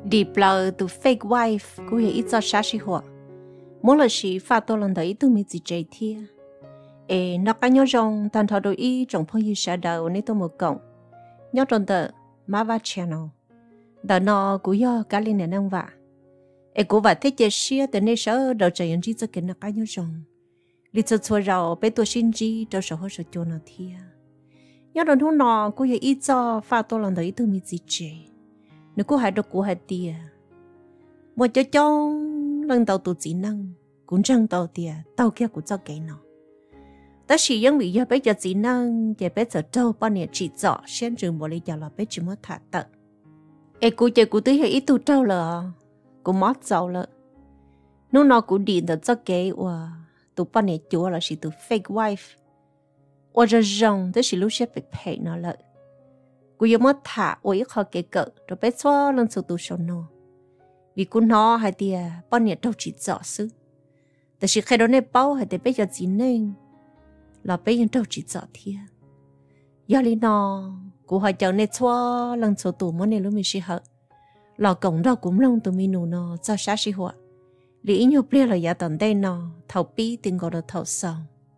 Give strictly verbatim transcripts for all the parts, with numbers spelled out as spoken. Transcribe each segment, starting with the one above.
đi Plaws từ fake wife cũng ít cho sát sĩ họ mỗi lần sĩ phát tôi lần đấy tôi mới chỉ chơi thia ê nó cái nhớ rằng tan thọ đôi ý trong phong yêu xã đầu nên tôi một cộng nhớ trong tờ Mava Channel đợt nó cũng do cá linh này năng vạ ê cũng vậy thích chơi xia từ nay sợ đầu trời những gì cho cái nó cái nhớ rằng lý cho xua rau bé tôi xin gì cho sợ hơi sợ cho nó thia nhớ trong thôn nó cũng ít cho phát tôi lần đấy tôi mới chỉ chơi nếu cô hay được cô hay tia một chỗ trong lần đầu tụi chị năng cũng chẳng tàu tia tàu kia cũng cho cái nó ta chỉ những lý do bây giờ chị năng để bây giờ đâu bao nhiêu chỉ rõ xem chừng một lý do là bây giờ mới thả tận em cô chơi cô tới hay ít tụi đâu là cô mất giàu了lúc nào cũng đi được cho cái và tụi bao nhiêu chúa là chỉ tụi fake wife và rồi rong tới chỉ lúc sẽ bị phê nó lại cô yêu mất thả ôi khó cái cỡ rồi bé xóa lần sau tụi sầu nó vì cô nó hay tia bao nhiêu đâu chỉ rõ sựแต่chỉ khi đó này bao hay để bây giờ gì nên là bây giờ đâu chỉ rõ thiệt giờ lý nó cô hỏi cháu này xóa lần sau tụi mỗi này lúc mình sẽ học là cổng đó cũng lòng tụi mình nụ nó cho sát sĩ hoa lý nhiều bia là giá tận đây nó thầu pi tiếng gọi là thầu sầu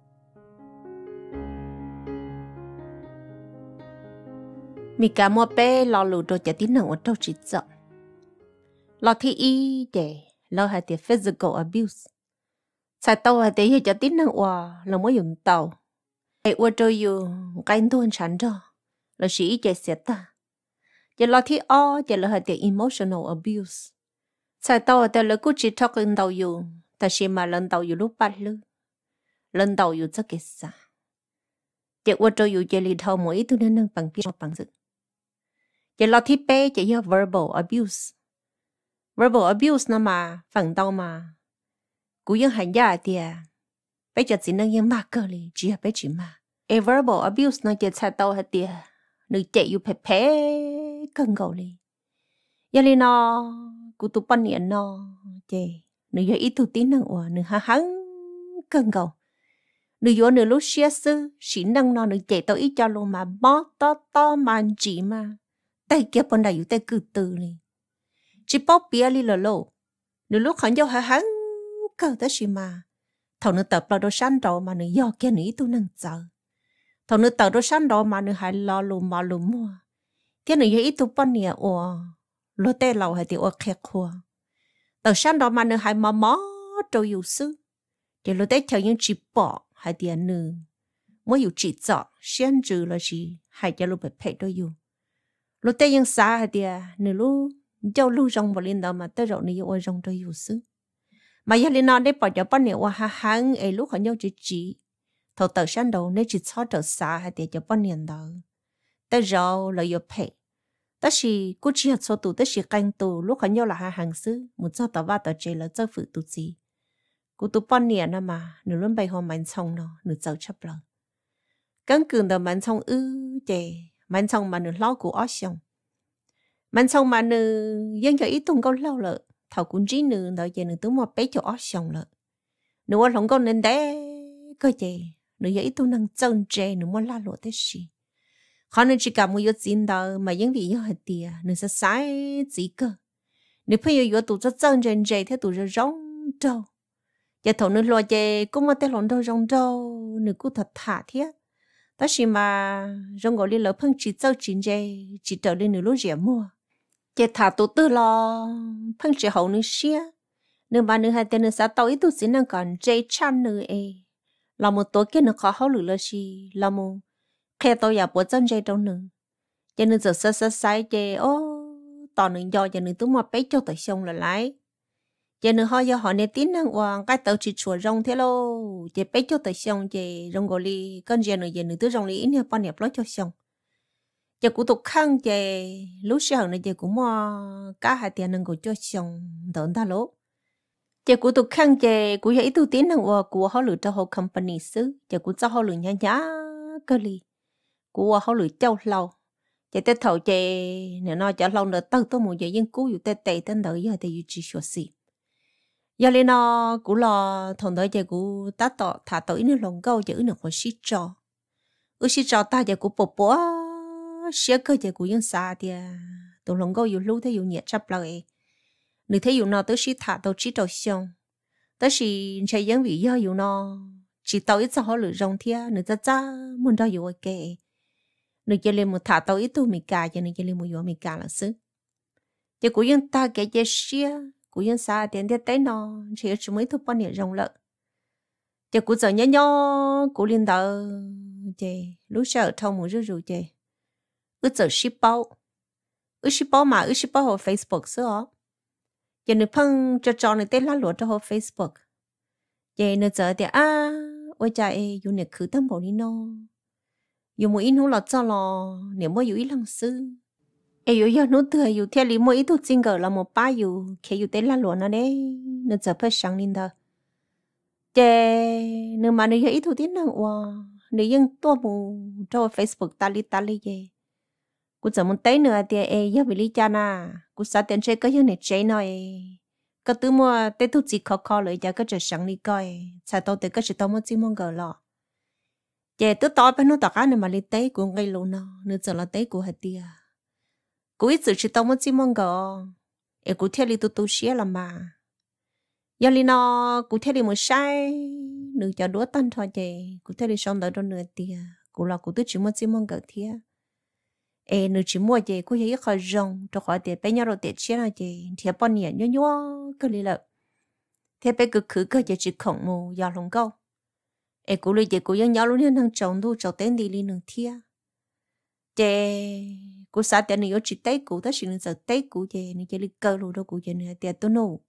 mình cả một bé lo lụt rồi chỉ tin năng ở đâu chỉ sợ lo thi y để lo hay để physical abuse sai tàu hay để chỉ tin năng qua là mới dùng tàu để qua cho dùng cái tuần sản đó là chỉ chỉ sẽ ta chỉ lo thi o chỉ là hay để emotional abuse sai tàu để là cứ chỉ thắc lên tàu dùng ta chỉ mà lên tàu dùng lúc bắt lư lên tàu dùng rất cái sao chỉ qua cho dùng chỉ li thầu mỗi thứ nên năng bằng biết bằng sự chỉ lo thi bé chỉ là verbal abuse verbal abuse nó mà phản đau mà cú những hành giả thì bây giờ chỉ năng những mắc cơ li chỉ là bé chỉ mà a verbal abuse nó chỉ sai đau hết tiệt nữ chạy yêu phê phê cân cầu li giờ li nó cú tụ pan niệm nó chỉ nữ giờ ít tu tín năng ủa nữ ha hăng cân cầu nữ giờ nữ lúc xia sư xí năng nó nữ chạy tao ít cho luôn mà bó to to màn chỉ mà tay kia bên đây tay cứ từ li chỉ bóp bia li lờ lô nữ lúc hắn giao hà hắn cơ tới gì mà thầu nữ tập là đồ sáng đồ mà nữ do kia nữ tu năng chờ thầu nữ tập đồ sáng đồ mà nữ hay lo lùm mà lùm mua thế nữ ít tu bao nhiêu ủa lô tê lầu hay tiểu khẹt khua tàu sáng đồ mà nữ hay mò mò trâu yêu sư thì lô tê theo những chỉ bỏ hay tiểu nữ mới yêu chỉ rõ xem trừ là gì hay cho lô bị phê đôi yêu lúc tây yang xa hả tia nửa lúc châu lu rong vào lên đó mà tới rồi nửa ôi rong cho yêu sư mà giờ lên nó để bỏ cho bao nhiêu ha hăng ấy lúc họ nhau chỉ chỉ thầu tờ sáng đầu nên chỉ cho tờ xa hả tia cho bao nhiêu đó tới rồi là yêu phê tới khi cứ chỉ số tụ tới khi canh tụ lúc họ nhau là ha hăng sư một cho tờ ba tờ chơi là cho phụ tụ gì cứ tụ bao nhiêu nữa mà nửa luôn bay hoa mạnh xong nó nửa giàu chấp lời căng cường tờ mạnh xong ư chè mạnh xong mà nửa lo của ó xong mạnh xong mà nửa dân cho ít tuần câu lâu lợ thầu cũng chỉ nửa đợi giờ nửa tướng một bé cho ó xong lợ nửa không có nên đẻ cơ chè nửa giờ ít tuần năng chân chè nửa muốn la lộ thế gì khó nên chỉ cả một yếu gì đó mà những vị yếu hạt tiề nửa sẽ sai gì cơ nửa phải yếu yếu tụ cho chân chè chè theo tụ cho rong đâu giờ thầu nửa lo chè cũng mà tên lon đâu rong đâu nửa cũng thật thà thiết đó là mà trong gọi là phân chỉ cho chính chế chỉ trở lên nửa lúc rẻ mua chỉ thả tụ tư lo phân chỉ hậu nửa xia nửa ba nửa hai tên nửa sáu tàu ít tụ xin năng còn chế chăn nửa e là một tối kia nửa khó hậu lửa là gì là một khi tôi giả bộ chân chế trong nửa cho nên giờ sơ sơ sai chế ô tỏ nửa do cho nửa tú một bé cho tới xong là lái giờ nữa họ giờ họ nên tin năng hoàng cái tàu chỉ chuột rong thế lô chỉ bé cho tới xong chỉ rong gọi li con giờ nữa giờ nữa tứ rong li ít nhiều bao nhiêu lối cho xong giờ cũng tục khăn chỉ lúc sau nữa giờ cũng mà cá hai tiền năng gọi cho xong đỡ ta lố giờ cũng tục khăn chỉ cũng giờ ít tu tin năng hoàng của họ lựa cho họ company xứ giờ cũng cho họ lựa nhá nhá cái li của họ lựa châu lâu chỉ tới thầu chỉ nếu nó cho lâu nữa tao tôi muốn giờ dân cứuอยู่tệ tệ tên đỡ giờ thìอยู่chỉ sửa xí giờ lên nó cũng là thằng đó giờ cũng ta tỏ thả tới nó lòng câu giờ nó có xí trò ư xí trò ta giờ cũng bổ bổ xí cơ giờ cũng yên xa thì tụi lòng câuอยู่lúc thấyอยู่nhiệt chấp lại nữ thấy dùng nó tới sĩ thả tàu chỉ tàu xong tới sĩ chạy giống vì do dùng nó chỉ tàu ít sao họ lựa rong thia nữ ta cha muốn đó dùng ok nữ chỉ lên một thả tàu ít tu mì cà cho nữ chỉ lên một dùng mì cà là xứ giờ cũng yên ta cái chế xia cũng yên xa tiền tiền tới nó chỉ chỉ mấy thứ bao nhiêu rong lợ giờ cũng giờ nhớ nhớ cũng liên đạo chế lúc sau thâu một rượu rượu chế ước giờ ship bao ước ship bao mà ước ship bao ở Facebook xưa giờ nữ phong cho cho nữ tên lá lụa cho ở Facebook giờ nữ giờ thì à ôi trời dùng nữ khử tâm bộ đi nó dùng một ít nó là cho lo nếu mà dùng ít lần sư ê dùng giờ nó thừa dùng theo lý mỗi ít thuốc sinh là một ba dùng khi dùng tên lá lụa nó đấy nữ giờ phải sáng lên đó giờ nữ mà nữ giờ ít thuốc tiếng nào wow nữ dân tua mù cho Facebook ta li ta li gì cô giờ muốn tới nữa thì ê giờ bị li cha na cô sao tiền chơi cái như này chơi nói cái thứ mà tới thuốc gì khó khóเลยgiờ cái giờ sáng đi coi sao tao tới cái sự tao muốn chỉ mong gỡ lọ giờ tôi tao bên nó tao cái này mà li tới cũng ngay luôn nó nữa giờ là tới của hạt tia cô ít sự chỉ tao muốn chỉ mong gỡ ê cô theo li tu tu xía làm mà giờ li nó cô theo li một sai nữ cho đũa tan thôi chị cô theo li xong đợi đó nữa tia cô là cô tôi chỉ muốn chỉ mong gỡ thia ê nữ chỉ mua chị cô thấy khỏi rong cho khỏi tiền bé nhau rồi tiền chia là chị thì bao nhiêu nhớ nhớ cái gì là thế bé cứ khử cái chỉ khổng mù giờ lòng câu ê cô lấy chị cô nhớ nhớ luôn nên chồng thu chồng tên đi đi nương thia chị cô sao tiền này chỉ tay cô ta chỉ nên sợ tay cô chị nên chỉ lấy cơ luôn đó cô chị này tiền tôi nô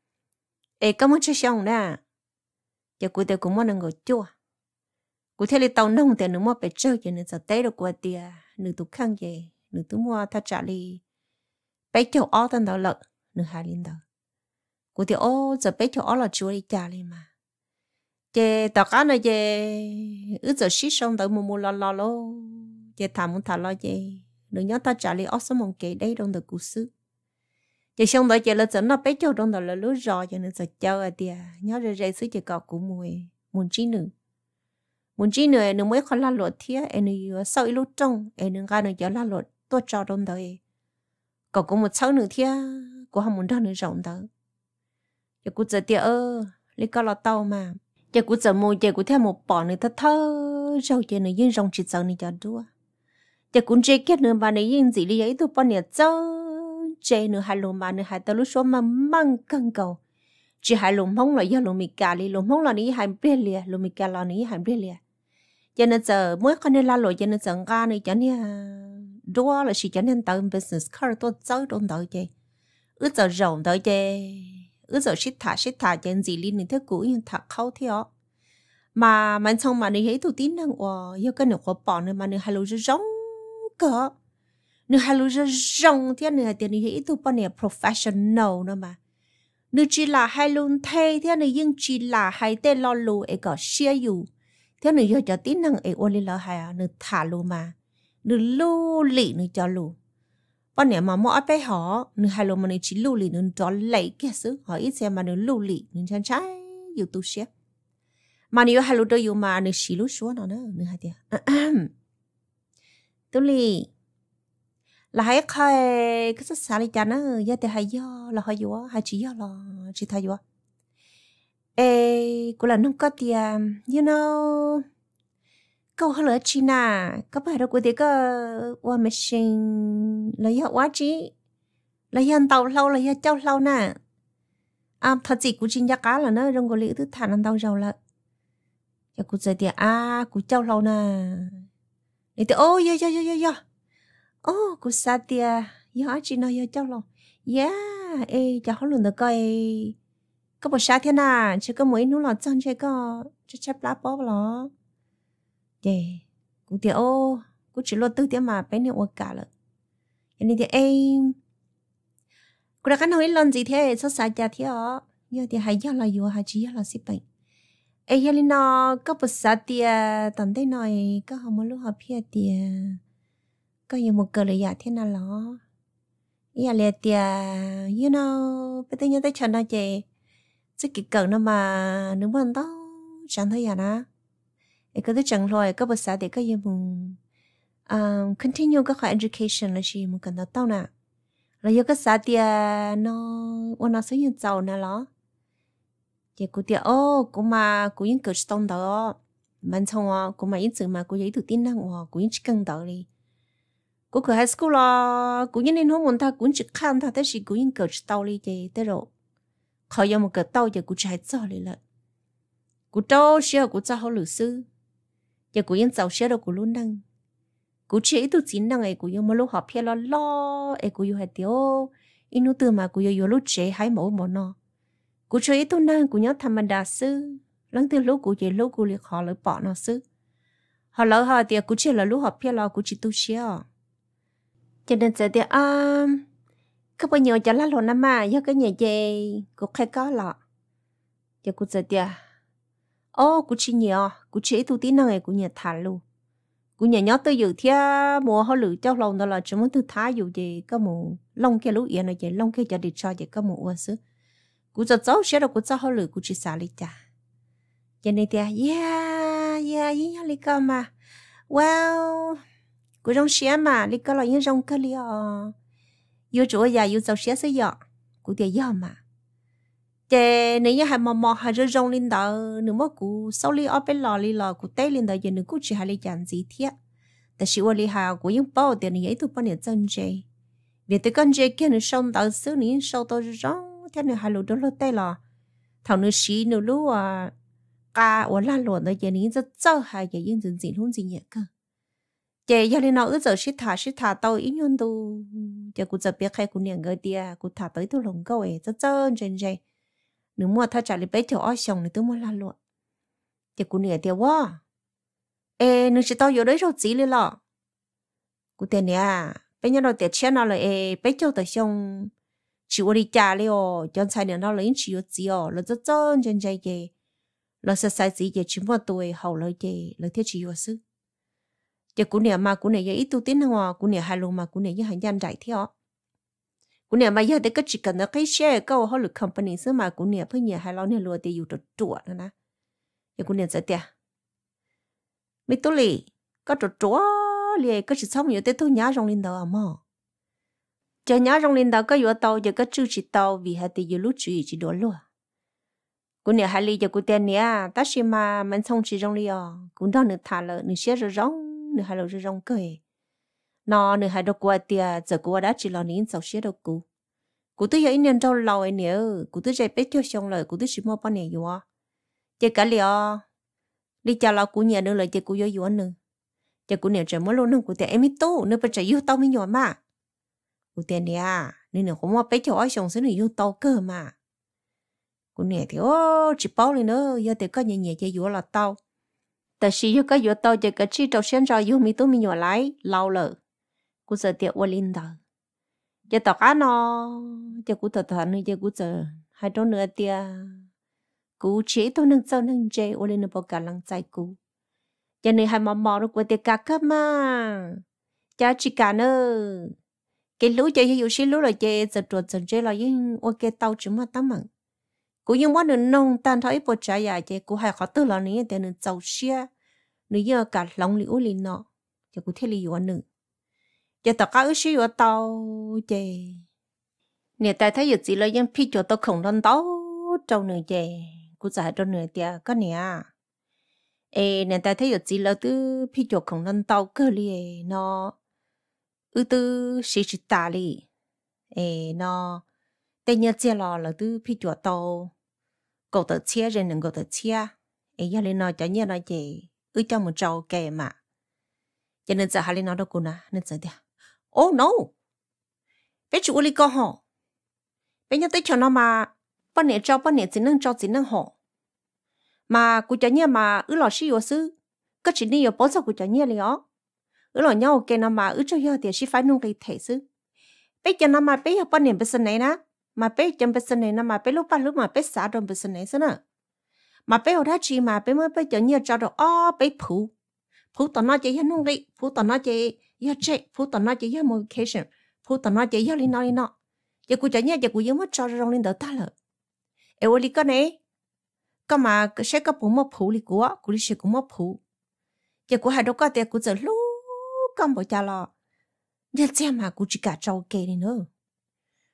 ê có muốn chơi xong nè chị cô tiền cũng muốn ăn ngồi chua cô thấy lấy tàu nông tiền nữa mà phải chơi chị nên sợ tay được cô tiền nữ tụ khăn gì nữ tụ mua ta trả li bé chỗ ó tan đó lợ nữ hai linh đó cô thì ô giờ bé chỗ ó là chúa đi trả li mà chị tao cá này chị ứ giờ xí xong tới mù mù lo lo lo chị thả muốn thả lo chị nữ nhớ ta trả li ó số mong kể đây trong đời cụ sư chị xong tới chị là dẫn nó bé chỗ trong đó là lúa rò cho nên giờ chơi à tia nhớ rồi rồi xứ chị cọ cụ mùi muốn chi nữ muốn chi nữa nếu mới không la lụa thía em nữa sau ít lúc trong em nữa ra nữa giờ la lụa tôi cho đông đời còn có một sáu nữa thía của họ muốn ra nữa rộng đó giờ cũng giờ tiệt ơ lấy cao lọ tàu mà giờ cũng giờ mua giờ cũng theo một bỏ nữa thơ thơ rau giờ nữa yên rong chỉ giờ nữa giờ đua giờ cũng chơi kết nữa bà nữa yên gì đi ấy tôi bao nhiêu giờ chơi nữa hai lồng mà nữa hai tao lúc số mà mang căng cầu chỉ hai lồng mông là giờ lồng mì cà li lồng mông là ní hai bê lìa lồng mì cà là ní hai bê lìa cho nên giờ mới con nên la lội cho nên giờ ra này cho nên đua là chỉ cho nên tạo business card tôi chơi trong đó chứ ước giờ rộng đó chứ ước giờ shit thả shit thả cho gì liên này thế cũ nhưng thả khâu theo mà mình xong mà này thấy tôi tin rằng wow giờ cái nữa có bỏ nữa mà nữa hai lô rong cỡ nữa hai lô rong thế này thì này thấy tôi bao nhiêu professional nữa mà nữa chỉ là hai luôn thay thế này nhưng chỉ là hai tên lo lù ấy có share you thế này giờ cho tin năng ấy ôn lên là hai à nữa thả lù mà nữa lù lì nữa cho lù bọn này mà mua bé họ nữa hai lù mà nữa chỉ lù lì nữa cho lấy cái sự họ ít xem mà nữa lù lì nữa chân trái yêu tu share mà nếu hai lù đó yêu mà nữa chỉ lù xuống nó nữa nữa hai tia tu lì là hai khai cái sự xả đi chán nữa giờ thì hai do là hai do hai chỉ do là chỉ thay do ê cô là nông có tiền you know câu hỏi là chi na các bạn đâu có thể có qua machine là ya quá chi là ya tàu lâu là ya châu lâu nè à thật gì cũng chỉ giá cá là nó trong cái lưỡi thứ thản ăn tàu giàu là cho cô dạy tiền à cô châu lâu nè để thì ô ya ya ya ya ya ô cô sa tiền ya chi na ya châu lâu yeah ê cho họ luôn được coi có bộ sao thế nào chứ có mấy nó là chân chơi có chắc chắc lá bó lo vậy cụ tiệt ô cụ chỉ lo tư tiệt mà bé này ổn cả rồi nên thì em cụ đã nói lần gì thế sao sai cha thế ạ giờ thì hay giờ là vừa hay chỉ giờ là ship bệnh em giờ nó có bộ sao tiệt tận đây nói có không có lúc học phía tiệt có nhiều một cái lời thế nào đó giờ là tiệt you know bây giờ tới chân đó chị chứ cái cần nó mà nếu mà đó chẳng thấy à na, cái cái chẳng rồi các bác sĩ để cái gì muốn continue các khoa education là gì muốn cần nó tao nè, là do cái xã tia nó quan nó sử dụng dầu nè lo giờ cô tia ô cô mà cô những cái stone đó mình xong à cô mà những sự mà cô giấy tự tin năng à cô những chỉ cần đó đi cô cứ high school là cô những nên hôm muốn ta cũng chỉ khăn ta thế thì cô những cái stone đi chứ thế rồi khỏi dùng một cái tàu giờ cô chạy cho đi là cô đâu xíu cô cho họ lử sư giờ cô những giàu xíu đâu cô luôn năng cô chỉ tự tin năng ấy cô dùng một lúc học phía lo lo ấy cô dùng hai tiêu inu từ mà cô dùng lúc chế hai mẫu một nó cô chơi ít thôi năng cô nhớ tham đa sư lần từ lúc cô chơi lúc cô liệt họ lại bỏ nó sư họ lỡ họ thì cô chơi là lúc học phía lo cô chỉ tu xíu cho nên giờ thì à các bạn nhớ cho lá lon năm mà do cái nhà dây cô khai có lọ giờ cô giờ thì ô cô chỉ nhớ cô chỉ tu tí năng ấy cô nhớ thả luôn cô nhớ nhớ tới giờ thì mùa họ lử cho lòng đó là chỉ muốn từ thả dù gì có một lông kia lú yên này vậy lông kia cho đi cho vậy có một uất sư cô cho cháu sẽ đâu cô cho họ lử cô chỉ xả đi cha cho nên thì yeah yeah ý nhau đi cơ mà wow cô trong xe mà đi cơ là những trong cơ li à yêu chúa già yêu cháu xe sẽ dọ cô thì dọ mà chè nếu như hai mò mò hai rơi rong lên đó nếu mà cô sau li ở bên lò li lò cô té lên đó giờ nếu cô chỉ hai li chán gì thiệtแต่สิว่าli hà cô những bao tiền này ấy tụi bọn này chân chè vì tụi con chè kia nó xong đó xứ này sau đó rong thế này hai lô đó lô té lò thằng nó xí nó lú à ca ở lan lộn đó giờ này rất dơ hai giờ những chuyện gì không gì nhẹ cơ chè giờ này nó ước giờ xí thả xí thả tao ít nhân tu giờ côจะbiết hay cô niệm cái tia cô thả tới tôi lòng câu ấy rất dơ trên chè nếu mua thà trả lại bé cho ai xong thì tôi mua lan lộn giờ cô niệm tia quá ê nếu chỉ tao vô đấy rồi gì lên lọ cô tiền nè bé nhau đầu tiền钱nào là ê bé cho tới xong chỉ có đi trả liệu cho sai nữa nó lấy chỉ có gì ở là rất dơ trên chè kì là sẽ sai gì để chúng ta tuổi hậu lời kì là thiết chỉ có sức giờ cô niệm mà cô niệm giờ ít tu tín nào cô niệm hai luôn mà cô niệm giờ hành gian đại theo cô niệm mà giờ để cái chỉ cần nó cái share câu họ lực company xứ mà cô niệm phải nhờ hai lo niệm luôn thìอยู่ตัวตัวnữa nè giờ cô niệm sẽ tiệt mấy tôi lì cóตัวตัวlì có chỉ xong nhiều tới tôi nhớ trong linh đầu à mà giờ nhớ trong linh đầu cóอยู่tàu giờ có chữ chỉ tàu vì hai thì giờ lúc chữ chỉ đổ luôn cô niệm hai lì giờ cô tiền nè ta chỉ mà mình xong chỉ trong lì à cũng đó nữa thả lợ nữa share rồi rong nữa hai lợ rồi rong cười nó nữa hai đứa qua tia giờ cô đã chỉ lo nín sau share đâu cô cô tôi giờ in trong lâu ấy nữa cô tôi chạy bé cho xong rồi cô tôi chỉ mua bao nhiêu à giờ cả lì à đi chào là cô nhà nữa là giờ cô vô vô nữa giờ cô nhà trời mới luôn nữa cô tiền em ít tu nữa phải chạy vô tao mới nhỏ mà cô tiền nè nên nữa không mua bé cho ai xong xứ nữa vô tao cơ mà cô nhà thì ô chỉ bao lên nữa giờ thì có nhà nhà chơi vô là tao tại vì giờ có vô tao giờ cái chi trâu sen rồi vô mi tu mi nhỏ lại lâu rồi cô giờ tiệt qua linh đó giờ tao cá nó giờ cô thật thật nữa giờ cô giờ hai đứa nữa tia cô chỉ tôi nâng sao nâng chơi ô lên nó bao cả lăng trái cô giờ này hai mò mò nó qua tiệt cá cấp mà cha chỉ cả nữa cái lũ chơi hiểu xí lũ là chơi giờ tuột giờ chơi là những ok tao chỉ mà tao mặn cô những món nữa nông tan thấy bộ trái à chơi cô hay khó tư là này để nó giàu xia nữa giờ cả lòng liễu lên nọ giờ cô thấy liễu nữa giờ tao cá ước xí ở tao chơi nè tại thấy gì là những phi cho tao không đón tao trong nữa chơi cô giải trong nữa tia có nè ê nè tại thấy gì là từ phi cho không đón tao cơ li nó ư từ sĩ sĩ ta li ê nó tên nhớ chia lò là từ phi cho tao cậu tự chia rồi đừng cậu tự chia ê giờ lên nói cho nhớ nói gì ư cho một trâu kề mà cho nên giờ hai lên nói đâu cô nè nên giờ tia oh no bé chủ li co họ bé nhớ tới cho nó mà bao nhiêu cho bao nhiêu chỉ năng cho chỉ năng họ mà cụ cho nhớ mà ứ lò xí yếu sư có chỉ đi ở bố sao cụ cho nhớ liền ó ứ lò nhau cái nào mà ứ cho nhau thì chỉ phải nung cái thể sư bé cho nó mà bé học bao nhiêu bé sinh này nè mà bé chăm bé sinh này nè mà bé lúc ba lúc mà bé xả đồng bé sinh này xí nè mà bé ở đó chỉ mà bé mới bé cho nhớ cho được ó bé phụ phụ tao nói chỉ nung cái phụ tao nói chỉ yêu chơi phụ tao nói chỉ yêu motivation phụ tao nói chỉ yêu linh nói linh nọ giờ cụ cho nhớ giờ cụ yêu mất cho rong lên đỡ ta lợ em ơi cái này cái mà cái sẽ có bốn mươi phụ li của cụ đi sẽ cũng mất phụ giờ cụ hai đứa có tiền cụ giờ lú cầm bỏ cha lo giờ xem mà cụ chỉ cả trâu kê đi nữa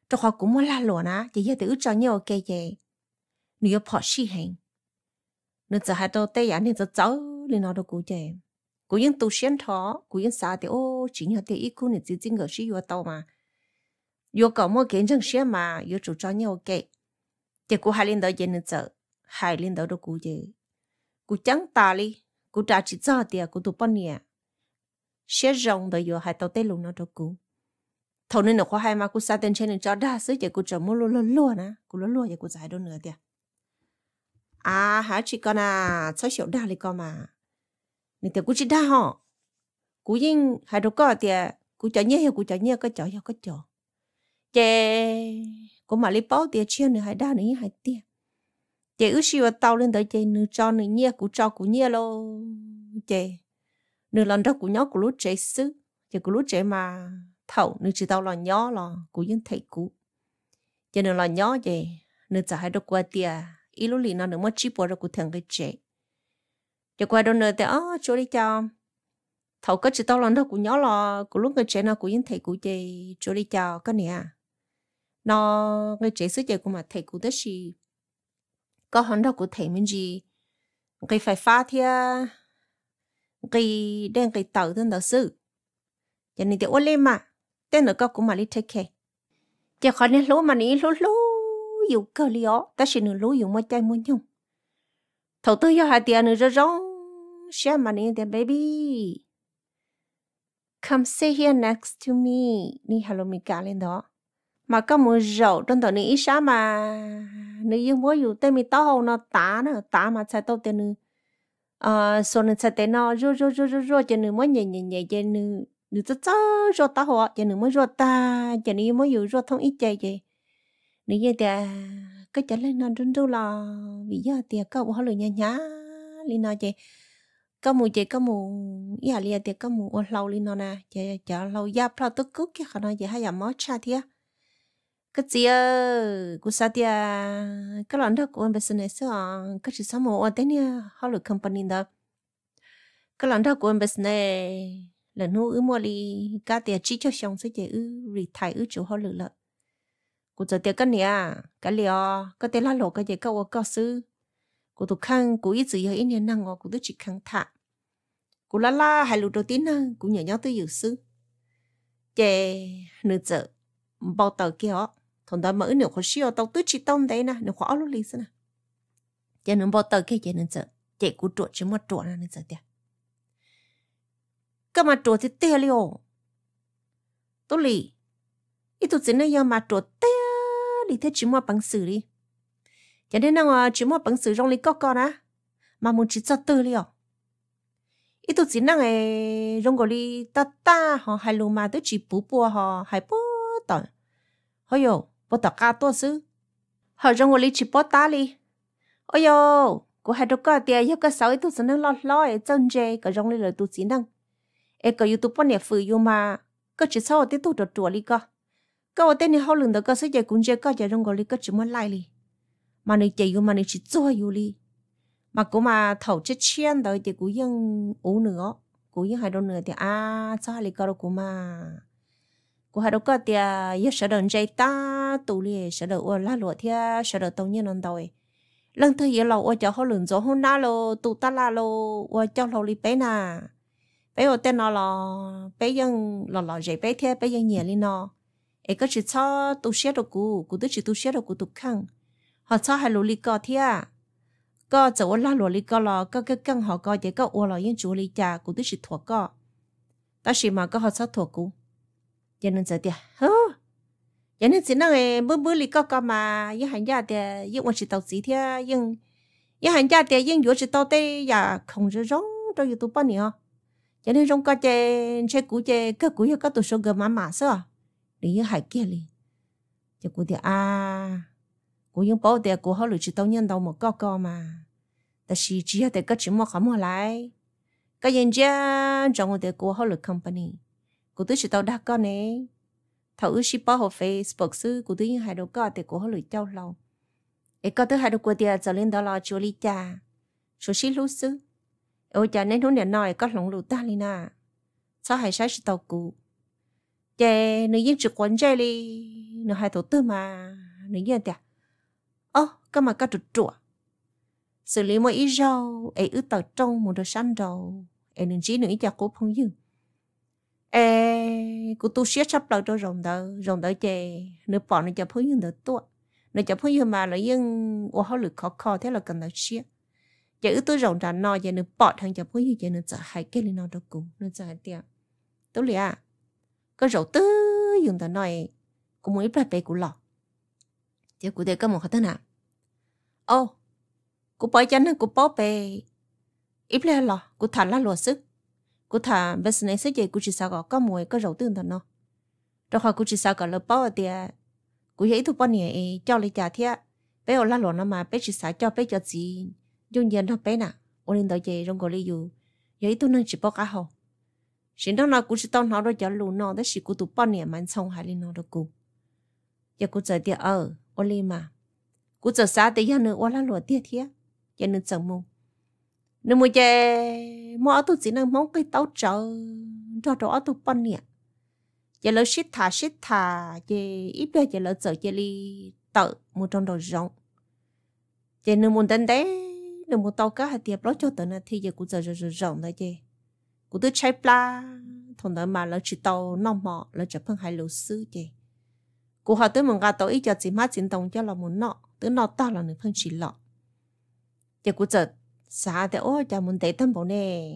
cho họ cũng muốn la lụa ná chỉ giờ tự cho nhau cái gì nếu bỏ xí hành nếu giờ hai đầu tay anh giờ cháu lên nó đâu cũng vậy cũng những tu xuyên thọ cũng những sao thì ô chỉ nhớ thì ít cũng nên chỉ chính ở xí vô tàu mà vô có một cái chân xuyên mà vô chủ cho nhau cái thì cũng hai lên đó giờ nên giờ hai lên đó đâu cũng vậy cũng chẳng ta đi cũng trả chỉ cho thì cũng tụ bao nhiêu xé rong đó vô hai đầu tay luôn nó đâu cũng thầu nên nó khó hai mà cũng sa tên trên cho đa số chỉ cũng chỉ muốn lúa lúa nè cũng lúa lúa thì cũng giải đâu nữa thì à hả chị con à sao xỉu đa đi con mà nên thì cũng chỉ đa họ cũng nhưng hai đứa con thì cũng cho nhẹ cũng cho nhẹ cái chó cái chó chè cũng mà lấy bao thì chiên nữa hai đa nữa hai tia chè ước siêu tao lên tới chè nữa cho nữa nhẹ cũng cho cũng nhẹ lo chè nữa lần đó cũng nhóc cũng lúa chè xứ chè cũng lúa chè mà thầu nữa chỉ tao là nhỏ là cũng những thầy cũ cho nên là nhỏ vậy nữa giờ hai đứa qua tia ít lúc liền nó nữa mất chip vào rồi cũng thằng cái trẻ cho qua đâu nữa thì ó chỗ đi chào thầu có chỉ tao lần đó cũng nhỏ là cũng lúc cái trẻ nào cũng những thầy cũ chơi chỗ đi chào cái nè nó cái trẻ xứ chơi cũng mà thầy cũ đó gì có hắn đó cũng thầy mình gì cái phải pha thì cái đen cái tàu tên đó sư cho nên thì ôn lên mà tên nữa có cũng mà đi take care giờ khỏi nên lúa mà ní lúa lúa dù cơ lió ta chỉ nửa lúa dù mua chai mua nhung thầu tư cho hai tiền nữa rồi rong share money there baby come sit here next to me ni hello mi cả lên đó mà có một rậu trong tờ ní sao mà nữ yêu mua dù tên mi tao hầu nó tá nó tá mà sai tao tên nữ ờ số nữ sai tên nó rô rô rô rô rô cho nữ mới nhẹ nhẹ nhẹ cho nữ nữ rất rất rô tá họ cho nữ mới rô ta cho nữ mới dù rô thông ít chơi vậy nữ như thế cái chả lên nó run run là vì giờ thì có bộ lời nhá nhá li nó chị có mù chị có mù ý là thì có mù lâu li nó nè chị chả lâu giáp lâu tức cút cái khả năng chị hay làm món cha thia cái gì ơ của sao thia cái lần đó của anh business à cái gì sao mà ở đây nè họ được company đó cái lần đó của anh business lần nữa ư mua li cái tiền chỉ cho xong sẽ chị ư retire ư chỗ họ được lợi cô giờ tiền cái này cái liò cái tiền lá lộc cái gì cái ô cao sư cô tụi khang cô ít gì hay ít năng ngọ cô tụi chỉ khang thả cô la la hay lụt đầu tiên năng cô nhớ nhớ tới dự sư chè nửa giờ bao tờ kia họ thằng đó mới nửa khó xíu tao tụi chỉ tông đấy nè nửa khó lúc lý sao nè chè nửa bao tờ kia chè nửa giờ chè cô chuột chỉ một chuột nè nửa giờ tiền cái mà chuột thì tiền liò tôi lì ít tụi chính này mà chuột tiền đi thế chỉ mua bằng sử đi cho nên là chỉ mua bằng sử trong lý có con á mà muốn chỉ cho tư liao ít tụi chỉ năng ấy trong cái lý ta ta họ hay luôn mà tôi chỉ bù bùa họ hay bó tỏi ôi yo bó tỏi cá to xứ họ trong cái lý chỉ bó ta đi ôi yo cô hay đâu có tiền yêu cái sáu ít tụi chỉ năng lo lo ấy chân dê cái trong lý là tụi chỉ năng ấy cái YouTube bọn này phơi yo mà cái chỉ sau tí tụi đồ đồ đi co cái tên này họ lừa được cái số giờ cũng chưa có giờ trong gọi lý cái chữ muốn lại đi mà này chạy vô mà này chỉ cho vô đi mà cũng mà thầu chết chen đời thì cũngยังủ nữa cũngยังhai đôi nữa thì à sao lại có đâu cũng mà cũng hai đôi có thì giờ sợ đợt chạy ta tụ li sợ đợt ở lá lụa thì sợ đợt tàu nhiên lần đầu lần thứ giờ lâu ở chỗ họ lừa rồi hôm nào lo tụ ta la lo ở chỗ lâu li bé nà bé ở tên nó là béยังlò lò dậy bé thế béยังnhẹ li nó ấy có chỉ cho tu sửa được cũ, cũ tôi chỉ tu sửa được cũ tu khăng, họ cho hai lô li cò thia, có chỗ là lô li cò là có cái căng họ có chỉ có ô là những chỗ li trà, cũ tôi chỉ thuộc cò, ta chỉ mà có họ cho thuộc cũ, cho nên giờ tiệt, hơ, cho nên chỉ nói bữa bữa li cò cò mà, những hành gia tiệt, những quan chỉ tàu xí thia, những những hành gia tiệt, những chỗ chỉ tàu tây, ya không có rong, đâu YouTube bao nhiêu, cho nên trong cái chơi chơi cũ chơi cái cũ có tụ số gồm mà mà sao? đi như hải kia đi cho cô thì à cô những bảo thì cô họ lựa chỉ tao nhân đâu một co co mà ta chỉ chỉ là cái chuyện mà không mà lại cái nhân gia trong thì cô họ lựa company cô tôi chỉ tao đa con này thầu ship bảo họ Facebook sư cô tôi những hai đầu co thì cô họ lựa trao lâu ấy có tới hai đầu cô thì trở lên đó là chú lý cha chú sĩ lưu sư ôi cha nên hôm nay nói có lòng lụt ta đi sao hai sai chỉ tao cô chè nữ dân trực quán chơi đi nó hai tổ tư mà nó như thế ô cái mà cái chuột chuột xử lý một ít rau ấy ứ tờ trong một đôi săn rau ấy nên chỉ nữa ít cho cô phong dư ê cô tu siết sắp lại cho rồng đó rồng đó chè nó bỏ nó cho phong dư được tua nó cho phong dư mà nó nhưng ô họ lực khó khó thế là cần nó siết chè ứ tôi rồng ra nó chè nó bỏ thằng cho phong dư chè nó trả hai cái lên nó đâu cùng nó trả tiền tốt lì à cái rau tư dùng ta nói cũng muốn ít lại bé của lọ thì cụ thể có một cái thế nào ô cụ bỏ chân cụ bỏ bé ít lại lọ cụ thả lá lúa sức cụ thả business sức gì cụ chỉ sao có có mùi có rau tư ta nó rồi họ cụ chỉ sao có lỡ bỏ thì cụ thấy thuộc bao nhiêu cho lấy trả thiệt bé ở lá lúa nó mà bé chỉ sao cho bé cho gì dùng tiền nó bé nè ô lên tới chơi trong cái lý do vậy tôi nên chỉ bỏ cá hồ xin đó là cụ chỉ tao nói rồi cho lù nó đó chỉ cụ tụ bao nhiêu mà xong hai lên nó đó cụ giờ cụ giờ thì ở ô lên mà cụ giờ xa thì giờ nữa ô lá lúa tiệt thiệt giờ nữa chẳng mua nếu mà giờ mua tôi chỉ nên mong cái tao chờ cho cho tôi bao nhiêu giờ lỡ shit thà shit thà giờ ít bây giờ lỡ giờ giờ đi tự một trong đầu rộng giờ nếu muốn đến đấy nếu muốn tao cá hạt tiệp đó cho tao thì giờ cụ giờ rồi rộng đấy chứ cụ tôi chạy pla thằng đó mà lỡ chỉ tao nòng mỏ lỡ chụp hơn hai lô sư chứ cụ họ tới mong gà tao ít cho chỉ mắt chính đồng cho là muốn nọ tới nọ tao là nửa phân chỉ lọ giờ cụ giờ xa thì ôi chả muốn thấy tâm bảo nè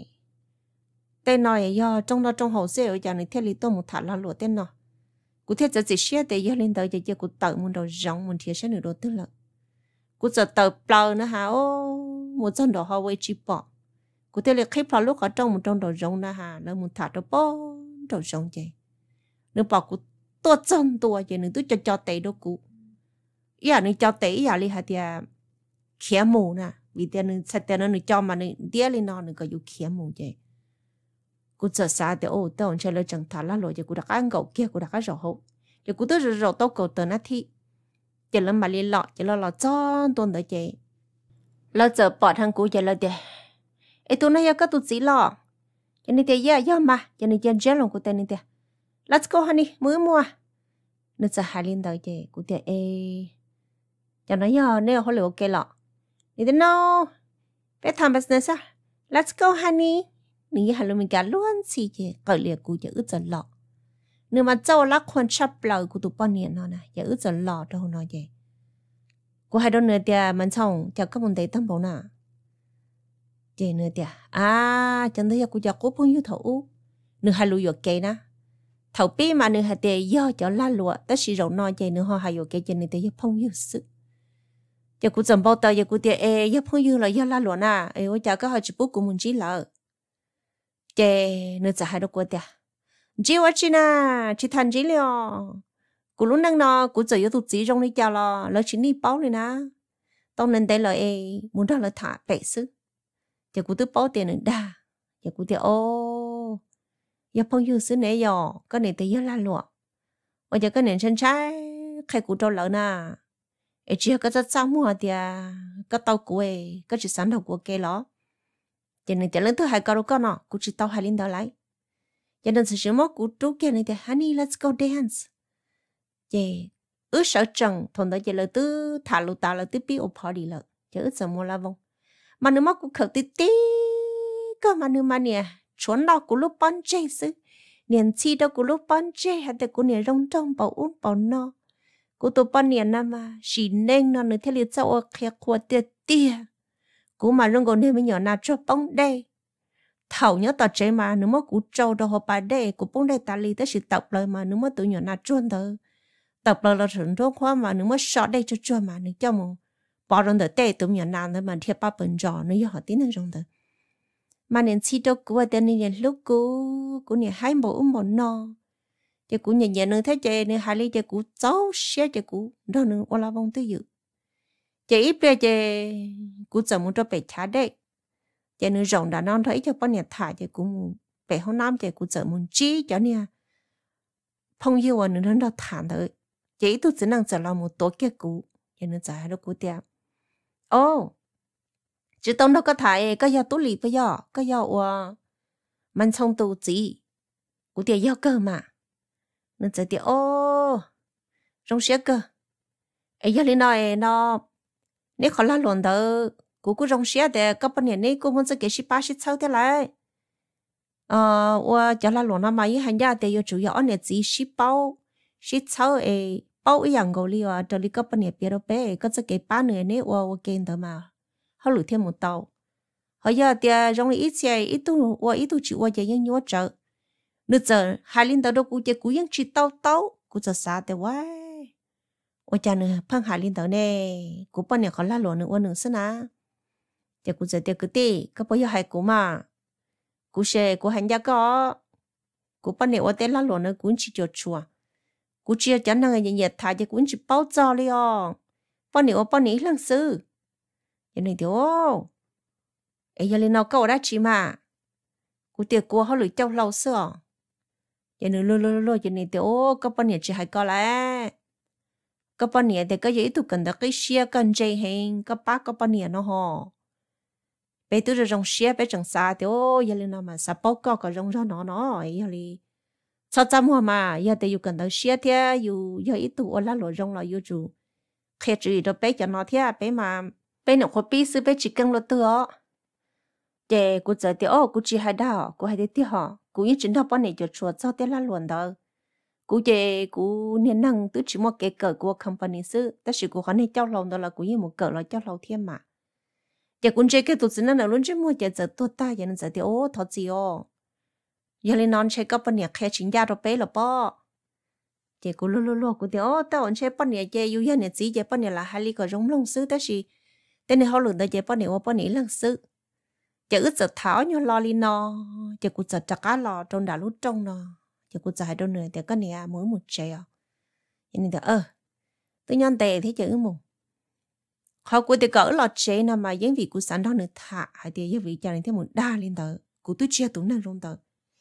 tên nói do trong đó trong hồ sơ ở nhà này theo lý tôi một thả là lụa tên nọ cụ theo giờ chỉ xe để do lên tới giờ giờ cụ tự muốn đầu rong muốn thiệt sẽ nửa đồ tức là cụ giờ tự plau nữa hả ô một dân đồ họ quay chỉ bỏ cụ theo lý khi plau lúc ở trong một trong đầu rong nữa hả nó muốn thả đồ bó đầu rong vậy nó bảo cụ tôi chân tôi vậy nữa tôi cho cho tệ đâu cụ ý là nó cho tệ ý là li hả thì khía mù nè vì tiền nó sẽ tiền nó cho mà nó đĩa lên nó nó có yêu khía mù vậy cụ sợ xa thì ô tao chơi lời chẳng thả lá lội thì cụ đặt ăn gạo kia cụ đặt ăn rau hậu thì cụ tới rau tao cầu tờ nát thi chỉ là mà liên lọ chỉ là lọ cho tuần tới chị là giờ bỏ thằng cụ chỉ là để ấy tôi nói cái tôi chỉ lọ cho nên thì giờ giờ mà cho nên giờ giờ lòng cụ tên nên thì let's go honey mới mua nó sẽ hai liên tới chị cụ thì ê cho nó giờ nếu họ liệu ok lọ thì thế no bé tham business à let's go honey mình hà mình cả luôn xì chứ cởi liệt cụจะอึดจะหลอกnếu mà châu lắc quan chấp lời của tụi bọn niệm nó nèจะอึดจะหลอกđâu nói vậy cụ hai đứa nữa thì mình xong cho các vấn đề tâm bảo nè chị nữa thì à chẳng thấy cụจะcố phong yêu thấu nữa hai lùi ok nè thấu pi mà nữa hai thì do cho la lụa tất sĩ rộng nói vậy nữa họ hai ok cho nên thì phong yêu sự giờ cụ dần bao tờ giờ cụ thì ê giờ phong yêu là do la lụa nè ê ôi chả có hai chục bút của mình chỉ là chị nữa giờ hai đứa cô tiệt chịว่าchị na chị thành chị liền cô lúc năng nó cô giờ yêu tụt chị trong đi chào lo lo chị đi báo rồi nè tao nên đây là ê muốn đó là thả bể sức giờ cô tự báo tiền nữa đa giờ cô tiệt ô giờ phong yêu xứ này giờ cái này thì giờ la lụa bây giờ cái này chân trái khai cô trâu lợn nè ê chị cái rất sao mua tiệt cái tàu của ê cái chỉ sản đầu của kê đó cho nên tiền lớn thứ hai câu con nọ cô chỉ tao hai linh đó lại cho nên sự sớm mốt cô chú kia này thì honey let's go dance chị ước sợ trần thằng đó chị là tứ thả lụt ta là tứ pi ô party lợ chứ ước sợ mua la vong mà nếu mà cô khởi tí tí cơ mà nếu mà nè chuẩn đó cô lúc bắn chơi xứ niên chi đó cô lúc bắn chơi hay là cô niên rong trong bảo uống bảo no cô tụ bắn niên năm mà chỉ nên nó nữa theo liệt sao ở kia qua tiệt tiệt cú mà lưng còn nên bây giờ nào cho bóng đây thầu nhớ tao chế mà nếu mà cú trâu đâu họ bài đây cú bóng đây ta li tới sự tập lời mà nếu mà tụi nhỏ nào chuồn thơ tập lời là thằng đó khoa mà nếu mà sợ đây cho chuồn mà nếu cho mà bỏ rong tới đây tụi nhỏ nào nữa mà thiệt ba bận rò nếu họ tin hơn rong thơ mà nên chi đâu cú ở đây nên lúc cú cú nên hai bộ um bộ no thì cú nhẹ nhẹ nữa thấy chơi nên hai ly chơi cú cháu xé chơi cú đó nữa ô la vong tới dự chị ít bây giờ cũng giờ muốn cho bé trả đấy chị nữ rộng đã non thấy cho bao nhiêu thả chị cũng bé hôm năm chị cũng giờ muốn chi cho nè phong yêu nữ nó đã thả thôi chị tôi chỉ năng giờ làm một tổ kia cũ chị nữ giờ nó cũ tiệm ô chị tông đâu có thải có do tú lì bây giờ có do à mình xong tù gì cũ tiệm do cơ mà nên giờ thì ô rong xía cơ ấy giờ lên nói nó nếu khó là luận đó cô cứ rong xía để các bạn này cô muốn sẽ cái ship ba ship sau thế lại ờ và cho là luận nó mà ý hành gia để yêu chủ yếu anh chỉ ship bao ship sau ấy bao ý dạng gọi là cho đi các bạn này biết đâu bé có sẽ cái ba người này và và kén đó mà họ lựa thêm một tàu họ giờ thì rong ít xe ít tu và ít tu chịu và chỉ những nhớ trợ nữa giờ hai linh đó đâu cũng chỉ cũng những chỉ tàu tàu cũngจะxaแต่ว่าว่าจะเนี่ยพังหาลินเตอร์เนี่ยกูปนเนี่ยเขาล่าหลวงหนึ่งวันหนึ่งซะนะแต่กูจะเดี๋ยวกูตีก็พออยากให้กูมากูเช่กูหันยาก็กูปนเนี่ยว่าแต่ล่าหลวงเนี่ยกูchỉจดชัวกูเชื่อจันนั่งอย่างเงี้ยถ่ายจะกูchỉเป้าจอเลยอ่ะปนเนี่ยว่าปนเนี่ยหลังซื้ออย่างนี้เดี๋ยวไอ้ยาลินเอาก็ได้ชิมากูเดี๋ยวกูเขาหรือเจ้าเราเสื้ออย่างนี้ลุลุลุอย่างนี้เดี๋ยวก็ปนเนี่ยจะให้ก็แล้วก็ปนเนี่ยแต่ก็ยังอีตุกันแต่ก็เชียกันใจเฮงก็ป้าก็ปนเนี่ยเนาะฮะไปตัวจะรงเชียไปจังซาเดี๋ยวอย่าลืมนะมาสับปะก็ก็รงร้อนเนาะเนาะอย่าลืมชอบจำหัวมาอย่าแต่อยู่กันแต่เชียเทียอยู่อย่าอีตัวละหลวรงเราอยู่จูแค่จีเราไปจะนอเทียไปมาไปหนึ่งคนปีซื้อไปจิกกังรถตัวเจ้กูจะเดี๋ยวกูจีให้ดาวกูให้ได้ที่หอกูยังจินทปนเนี่ยจะชัวร์เจ้าเตละหลวนเด้อกูเจกูเนี่ยนั่งตื้อชิมว่าเก๋เกิดกูคอมพานีซื้อแต่สิกูเขาเนี่ยเจ้าเราเด้อละกูยังหมดเกิดเราเจ้าเราเทียมมาเจ้ากูเจก็ตัวสินั่นน่ะลุ้นชิมว่าจะเจอตัวตายอย่างนั้นจะเดี๋ยวโอ้ทอจีโออย่าเลยนอนใช้ก็ปนเนี่ยแค่ชินยาเราไปหรอป้อเจ้ากูลุ้นๆกูเดี๋ยวแต่วันใช้ปนเนี่ยเจอยู่ยันเนี่ยจีเจปนเนี่ยละฮัลลี่ก็ร้องลงซื้อแต่สิแต่ในเขาหลุดแต่เจปนเนี่ยว่าปนเนี่ยลังซื้อจะอึดจะเท้าอยู่รอลีนอจะกูจะจักรรอตรงด่าลุ้นตรงนอจะกูจะให้โดนเหนื่อยแต่ก็เนี่ยมือหมดใจอ่ะอย่างนี้เด้อเออตัวยันเตะที่จะอึมงเขากูจะเกิดหลอดใจนะมายังvìกูสั่นđó nữa thả hay thìยังvì cho nên thế một đa lên đóกูtôi chia tụi năng trong đó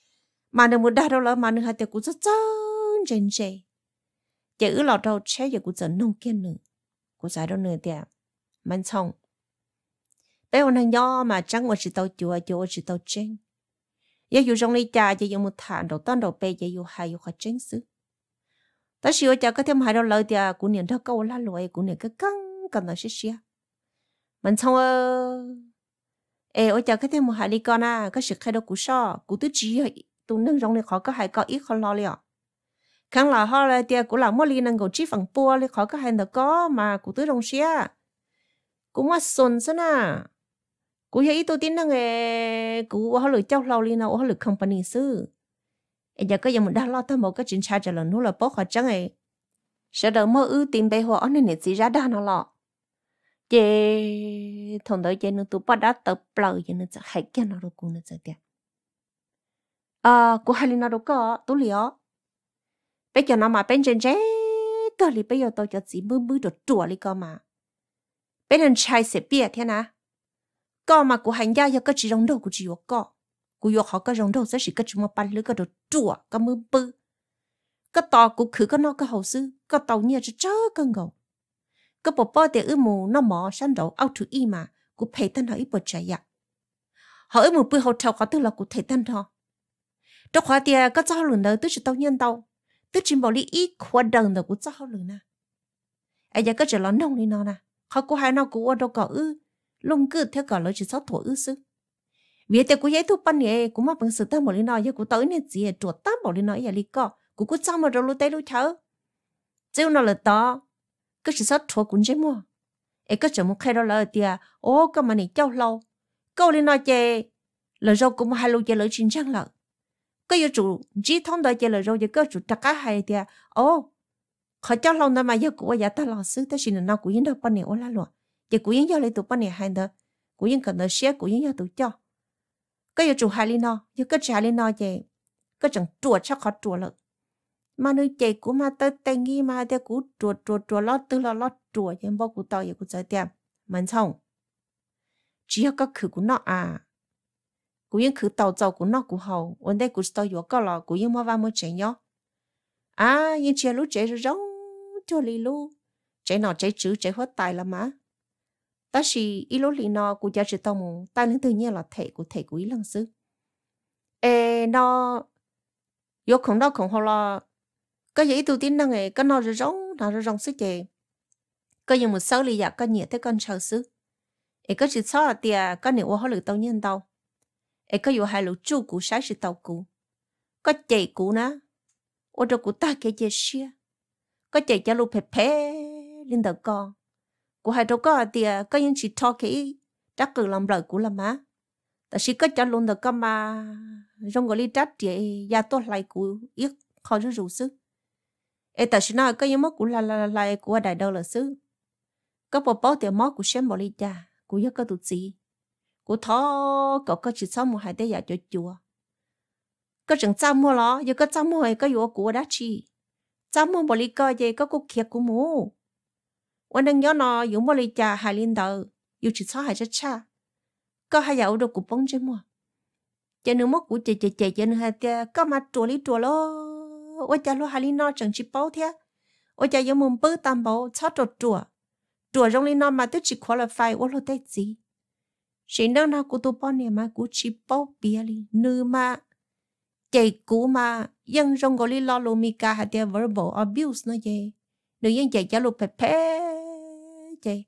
mà được một đa đâu là mà nữa hay thìกูrất chân chân chơiจะอึหลอดเราใช้จะกูจะนงเกี้ยนหนึ่งกูจะโดนเหนื่อยแต่มันช่องbé hôm nay nhỏ mà chẳng qua chỉ tàu chùa chùa chỉ tàu trên, giờ dù trong này cha chỉ dùng một thản đầuต้น đầu bé chỉ dùng hai dùng hai trên xứ, ta chỉ cha có thêm hai đầu lời thì cũng nhận được câu lá lụi cũng nhận cái căng cần là xí xí, mình xong ê ôi cha có thêm một hai ly con à, có sự khai đầu cú so, cú tứ chỉ tụ nâng trong này khó có hai có ít khó lo liền, khang là họ là thì cũng là mỗi ly nâng cầu chỉ phần bua ly khó có hai được có mà cú tứ trong xí, cũng mà xuân xí na. Cú thấy tôi tin rằng ee cú họ lựa cháu lâu đi nào họ lựa company sư, giờ có giờ mình đã lo tới một cái chuyện sai trả lời nó là bóc họ chẳng ấy, sợ đợi mơ ưu tìm bề họ nên để gì ra đa nó lọ, chị thằng đó chị nó tụi bắt đã tập lời chị nó sẽ hay cái nào đó cũng nó sẽ đẹp, à cú hay nó đâu có tôi lió, bây giờ nó mà bên trên chế, tôi li bây giờ tôi cho chỉ mưa mưa đồ chùa li cơ mà, bên trên trai sẽ biết thế nào có mà của hành gia có chỉ rong đầu của chỉ có của yo họ có rong đầu sẽ chỉ có chúng mà bán lưới có đồ chùa có mưa bự có tàu của khử có nó có hậu sư có tàu nhiều cho chớ có ngầu có bộ bao tiền ư mù nó mỏ săn đầu ao thử y mà của phải tân họ ít bớt chạy ạ họ ư mù bự hậu trâu có tức là của thầy tân họ trong khóa tiền có cho lửa tức chỉ tàu nhân tàu tức chỉ bảo lý ít khóa đằng đầu của cho lửa nè ai giờ có chỉ lón nông đi nó nè họ của hai nó của đâu có ư lông cứ theo cả lời chỉ sáu tuổi ư sư vì thế cô ấy thu pan nhẹ cũng mà bằng sự tâm một lý nói cô tới nên gì chuột tám bảo lý nói vậy lý co cô cứ chăm mà rồi lôi tay lôi thở chứ nó là to cứ chỉ sáu tuổi cũng dễ mua ấy cứ chỉ một khai đó là tiệt ô cái mà này châu lâu câu lý nói chè lời rau cũng hai lô chè lời chín trăng lợ cái yêu chủ chỉ thông đời chè lời rau chè cái chủ tất cả hai tiệt ô khỏi châu lâu đó mà giờ cô ấy ta lo sư ta chỉ là nó cũng yên đâu pan nhẹ ô la luôn giờ cũng yên giao lại tụi bạn này hay đó cũng yên cần nó share cũng yên giao tụi cho cái giờ chủ hai linh nó giờ cái trả linh nó vậy cái chẳng chuột chắc khó chuột lận mà nơi chạy cũng mà tới tay nghi mà theo cũng chuột chuột chuột lót tư là lót chuột nhưng bao cũng tao giờ cũng chơi tiệm mình xong chỉ có khử của nó à cũng yên khử tàu tàu của nó cũng hậu vấn đề cũng tao giờ có là cũng yên mà vào mới chạy nhó à yên chạy lúc chạy rồi giống cho lì lu chạy nó chạy chữ chạy hết tài là má ta chỉ ý lối nó của gia đình tao muốn ta nên tự nhiên là thể của thể của ý lăng sư ê nó có không đâu không họ là cái gì tôi tin rằng ấy cái nó rồi giống nó rồi rong sức chị có những một sáu lì dạ có nhiều thế con chờ sức ấy có chỉ sáu là tia có nhiều hoa lử tàu nhân tàu ấy có nhiều hai lũ chu cũ sáng sự tàu cũ có chạy cũ ná ô đâu cũ ta cái gì xia có chạy cho lũ phê phê lên đầu con của hai đâu có tia có những chỉ thọ cái chắc cử làm lời cũ là má tại chỉ có cho luôn đầu con mà trong cái ly trách chị gia tốt lại cũ ít khó rất rủ sức ấy tại chỉ nói có những mốc cũ là là là của đại đâu là sức có bộ bao tiền mốc của xem bỏ đi cha của yêu có tụt gì của thọ có có chỉ sau một hai day cho chùa có chừng trăm mua lo yêu có trăm mua có yêu của đã chi trăm mua bỏ đi coi gì có cuộc kia của muวันนั้นย้อนนออยู่บริจาหายลินเดออยู่จิตซ้อหายชัดชาก็หายเอาดกุปงใช่มั้ยเจนึกมกูเจเจเจเจนึกหายเตะก็มาตัวลิตัวล้อว่าจะล้อหายลินนอจังชิปเป้าเทียว่าจะยังมุมปื้ตามเบาชอบตัวตัวตัวตรงลินนอมาตัวจิควอลไฟว่าเราได้จีสิ่งนั้นนะกูตัวป้อนเนี่ยมากูชิปเป้าเปียลินึกมาเจกูมายังตรงกอลิลอลูมิกาหายเตะ verbal abuse นะเจนึกยังเจจะลุกเพ่chị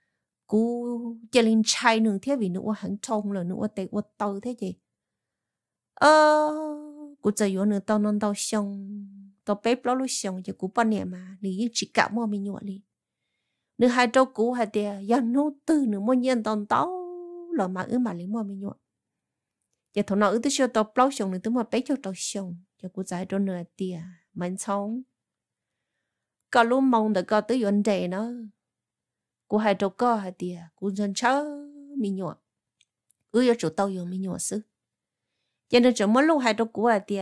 cô chơi lên chai nương thế vì nữa hắn trông là nữa tệ quá tao thế chị ờ cô chơi vô nữa tao non tao xong tao bếp lo lúc xong cho cô bao nhiêu mà đi chỉ cả mua mình nhọ đi nữa hai trâu cô hai tia giờ nấu tư nữa mua nhiên tao tao là mà ứ mà lấy mua mình nhọ giờ thằng nào ứ tới cho tao bao xong nữa tới mua bếp cho tao xong cho cô giải cho nữa tia mình xong cả lúc mong được có tới vấn đề nó cô hai trâu co hai tia cô dân chớ mi nhọ ư yo chủ tàu yo mi nhọ sư cho nên chỉ mỗi lúc hai trâu cô hai tia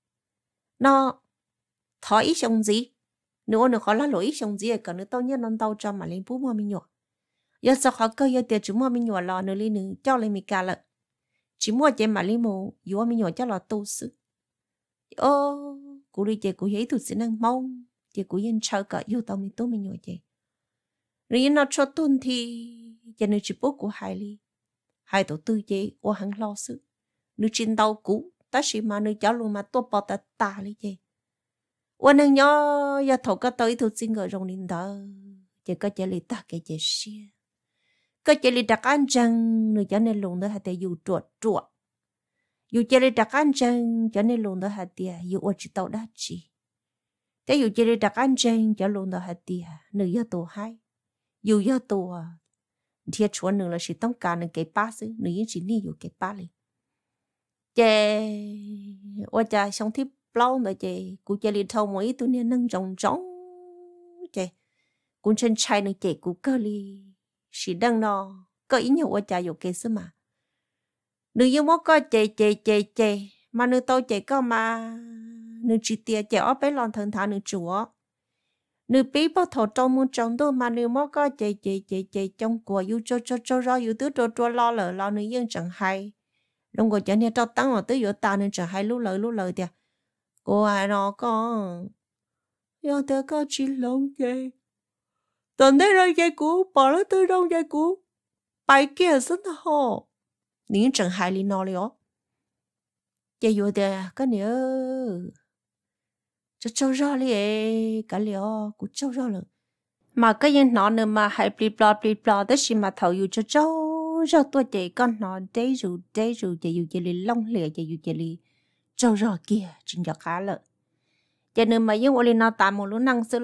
nó thọ ít xong gì nữa nữa khó là lỗi ít xong gì còn nữa tao nhớ non tao cho mà lên bố mua mi nhọ giờ sao khó cơ yo tia chỉ mua mi nhọ lò nữa lên nữa cho lên mi cả lợ chỉ mua chơi mà lên mù yo mi nhọ cho lò tu sư ô cô đi chơi cô thấy tụi sẽ năng mong chơi cô yên chờ cả yêu tao mi tu mi nhọ chơi rồi nó cho tuần thì cho nên chỉ bố của hai ly hai tổ tư chế của hắn lo sự nữ trên tàu cũ ta chỉ mà nữ cháu luôn mà tôi bỏ ta ta đi chế quan năng nhỏ giờ thầu có tới thu xin người rong linh đó chỉ có chỉ lì ta cái chế xia có chỉ lì đặc ăn chăng nữ cho nên luôn đó hạt tiêu dù chuột chuột dù chỉ lì đặc ăn chăng cho nên luôn đó hạt tiêu dù ở chỉ tàu đá chỉ thế dù chỉ lì đặc ăn chăng cho luôn đó hạt tiêu nữ giờ tổ hai dù do tôi thiệt chuẩn nữa là chỉต้องการนึงcái ba xứ nữ chỉ đi dù cái ba đi chè ôi cha xong tiếp lâu rồi chè cụ chè liền thâu mỗi tôi nên nâng rồng rống chè cụ chân traiนึงchè cụ cơ li chỉ đang no có ý nhiều ôi cha dù cái xứ mà nữ yêu mốt có chè chè chè chè mà nữ tôi chè có mà nữ chỉ tiệt chè ở bên lon thần thà nữ chúa nữ bí bao thổ trong muốn trong tôi mà nữ mót có chạy chạy chạy chạy trong của yêu cho cho cho ra yêu tứ cho cho lo lỡ lo nữ yên chẳng hay lúc rồi cho nên tao tăng ở tứ yêu ta nên chẳng hay lúc lỡ lúc lỡ tiệt cô ai nó con yêu tớ có chỉ lòng vậy tuần đây rồi vậy cũ bỏ lỡ tư đâu vậy cũ bài kia rất hồ nữ chẳng hay li nó lió chạy yêu tiệt cái nữa cho cho ra đi cả liều cũng cho ra rồi mà cái gì nó nữa mà hay bì bò bì bò đó chỉ mà thầu yêu cho cho cho tôi chạy con nó đấy rồi đấy rồi chạy yêu chạy đi long lìa chạy yêu chạy đi cho ra kia chính là khá lợi cho nên mà yêu oli nó tạm một lúc năng sơ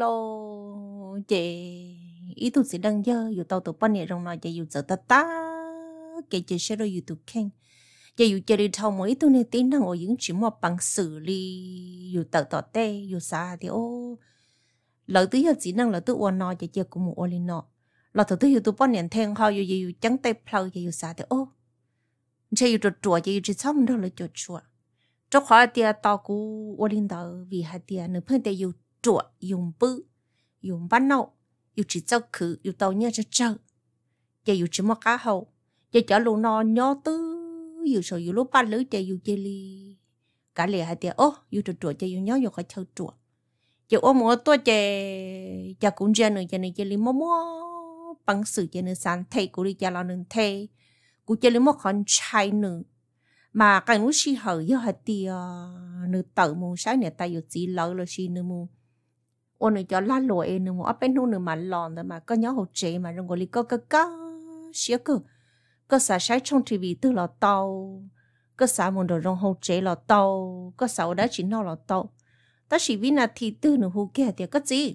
lô chạy ý tụi sẽ đăng dơ yêu tàu tụi bên này trong nó chạy yêu sợ ta ta cái chạy sẽ rồi yêu tụi khen giờ dù chơi đi thâu mỗi tôi nên tin rằng ở những chuyện mà bằng xử lý dù tự tỏ tê dù xa thì ô lợi tứ giờ chỉ năng là tứ ôn nọ chỉ chơi của một ôn nọ là từ tứ dù tụi bọn nhận thèn họ dù dù trắng tay plau giờ dù xa thì ô chơi dù trượt trượt giờ dù chỉ xong đâu là trượt trượt trong khỏi tia tao của ôn đó vì hai tia nữa phải tia dù trượt dùng bự dùng bắn nậu dù chỉ cho khử dù tàu nhớ cho chơi giờ dù chỉ một cá hậu giờ chở lù nọ nhớ tứ dù sao dù lúc ba lưỡi chơi dù chơi li cả lìa hai tia ô dù trượt trượt chơi dù nhớ dù khỏi chơi trượt giờ ôm một tôi chơi giờ cũng chơi nữa chơi này chơi li mò mò bằng sự chơi nữa sáng thầy của đi chơi là nữa thầy của chơi li một con trai nữa mà cái núi xì hở giờ hai tia nữa tự mua sáng này tay dù chỉ lỡ là xì nữa mua ôn nữa cho lá lụi nữa một bên nu nữa mà lòn rồi mà có nhớ hậu chế mà rồi gọi là có có có xía cơ có xả trái trong tivi từ là tàu có xả một đồ rong hậu chế là tàu có xả đã chỉ nó là tàu ta chỉ vì là thì từ nữa hậu kia thì có gì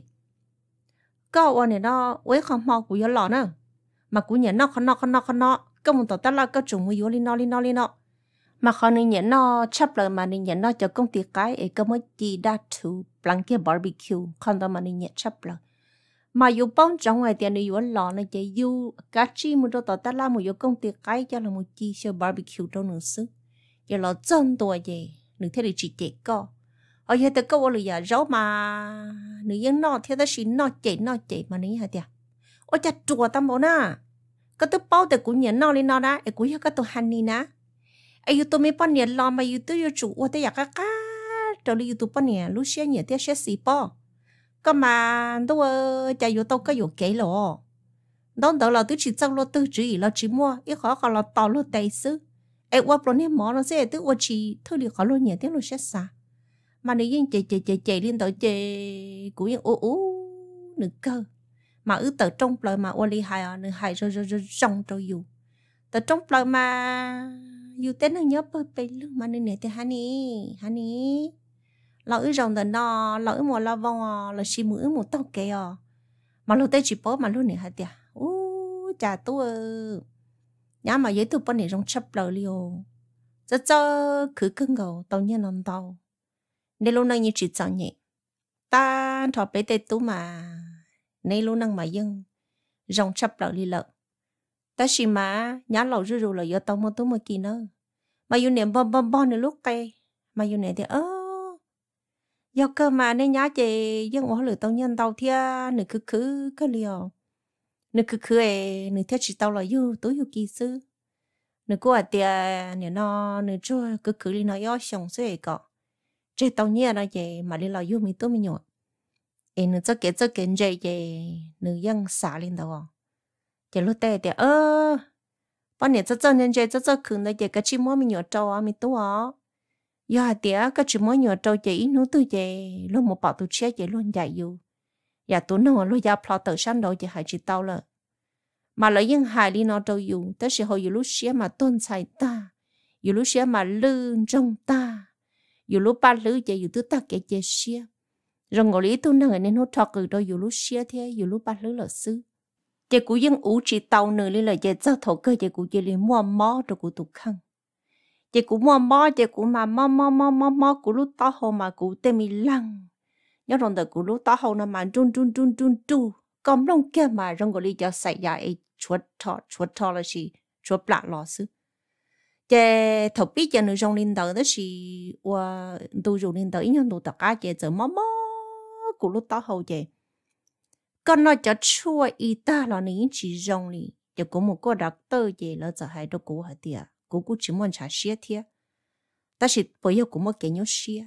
có ôn này nó với không mau của yếu lòn nữa mà của nhà nó không nó không nó không nó có một tàu ta là có trùng với yếu li nó li nó li nó mà họ nên nhận nó chấp lời mà nên nhận nó cho công ty cái ấy có mới chỉ đã thu blanket barbecue còn đó mà nên nhận chấp lời mà yêu bông trong ngoài tiền yêu lò này chỉ yêu cá chi một đôi tàu ta làm một yêu công ty cái cho là một chi show barbecue đâu nữa xứ giờ là chân tuổi gì nữ thế thì chỉ chỉ có ở hiện tại có là giờ rau mà nữ dân nó theo đó xin nó chỉ nó chỉ mà nữ hả tiệt ôi chặt chùa tâm bộ na có tôi bao từ cũng nhận nó lên nó đã ấy cũng có tôi hành đi nè ai tôi mấy bao nhiêu lo mà yêu tôi yêu chủ ở đây ya cá cá rồi yêu tôi bao nhiêu lúc xưa nhiều thế sẽ xì bao có mà tôi chạy yêu tôi có yêu kế lo đó đó là tôi chỉ trong lo tôi chỉ là chỉ mua ít khó khó là tao lo tay xứ ai qua bao nhiêu món nó sẽ tôi qua chỉ thôi thì khó lo nhiều thế lo sẽ xa mà nếu như chạy chạy chạy chạy lên tới chạy cũng như ô ô nửa cơ mà ứ tờ trong lời mà ô li hài nửa hài rồi rồi rồi rong rồi yêu tờ trong lời mà yêu tên nó nhớ bơi bơi luôn mà nên này thì honey honey lỡ ứ rong tờ nó lỡ một la vong là xì mũi một tao kề à mà lúc tây chỉ bó mà lúc này hả tiệt ô chà tôi nhá mà với tụi bọn này rong chấp lời liều cho cho cứ cưng gầu tao nhớ non tao nên lúc này như chỉ chọn nhẹ ta thọ bé tây tú mà nên lúc năng mà dân rong chấp lời li lợ ta chỉ mà nhá lẩu rư rù là do tao mua tú mua kỳ nữa mà yêu niệm bom bom bom nữa lúc tây mà yêu niệm thì ơ do cơ mà nên nhá chị dân ở lửa tao nhân tao thia nửa cứ cứ cái liều nửa cứ cứ ấy nửa theo chỉ tao là yêu tối yêu kỳ sư nửa cô à tia nửa nó nửa cho cứ cứ đi nó yêu sống sư ấy cọ chơi tao nhia nó vậy mà đi là yêu mình tôi mình nhọ ấy nửa cho cái cho cái vậy vậy nửa dân xả lên đầu chị lúc tây thì ơ bao nhiêu cho cho nên chơi cho cho khử nó vậy cái chim mua mình nhọ trâu à mình tôi à giờ thì cái chim mua nhọ trâu chị nó tôi vậy lúc một bảo tôi chết vậy luôn dạy yêu giờ tôi nó lúc giờ plot tự sáng đầu chị hãy chỉ tao là mà lấy những hài đi nó trâu yêu tới sự hồi yêu lúc xía mà tôn xài ta yêu lúc xía mà lư trong ta yêu lúc ba lư chị yêu tôi ta cái chị xía rồi ngồi lý tôi năng nên nó thọ cử đôi yêu lúc xía thế yêu lúc ba lư là sư chị cũng những ủ chỉ tàu nữa lên là chị giao thổ cơ chị cũng chỉ lên mua mò rồi cũng tụt khăn chị cũng mua mò chị cũng mà mò mò mò mò mò cũng lúc tao hồ mà cũng tên mi lăng nhớ rồi từ cũng lúc tao hồ nó mà run run run run run còn lông kia mà rồi ngồi lý cho xảy ra ấy chuột thọ chuột thọ là gì chuột bạc lò sư chị thầu biết cho nữ trong linh đầu đó là và tôi dùng linh đầu ít nhân đồ tất cả chị giờ mò mò cũng lúc tao hồ chị con nói cho chua y ta là những chỉ rong li giờ có một cô đặc tơ gì là giờ hai đứa cô hả tiệt cô cũng chỉ muốn trả xía thiệt ta chỉ bây giờ cũng muốn cái nhau xía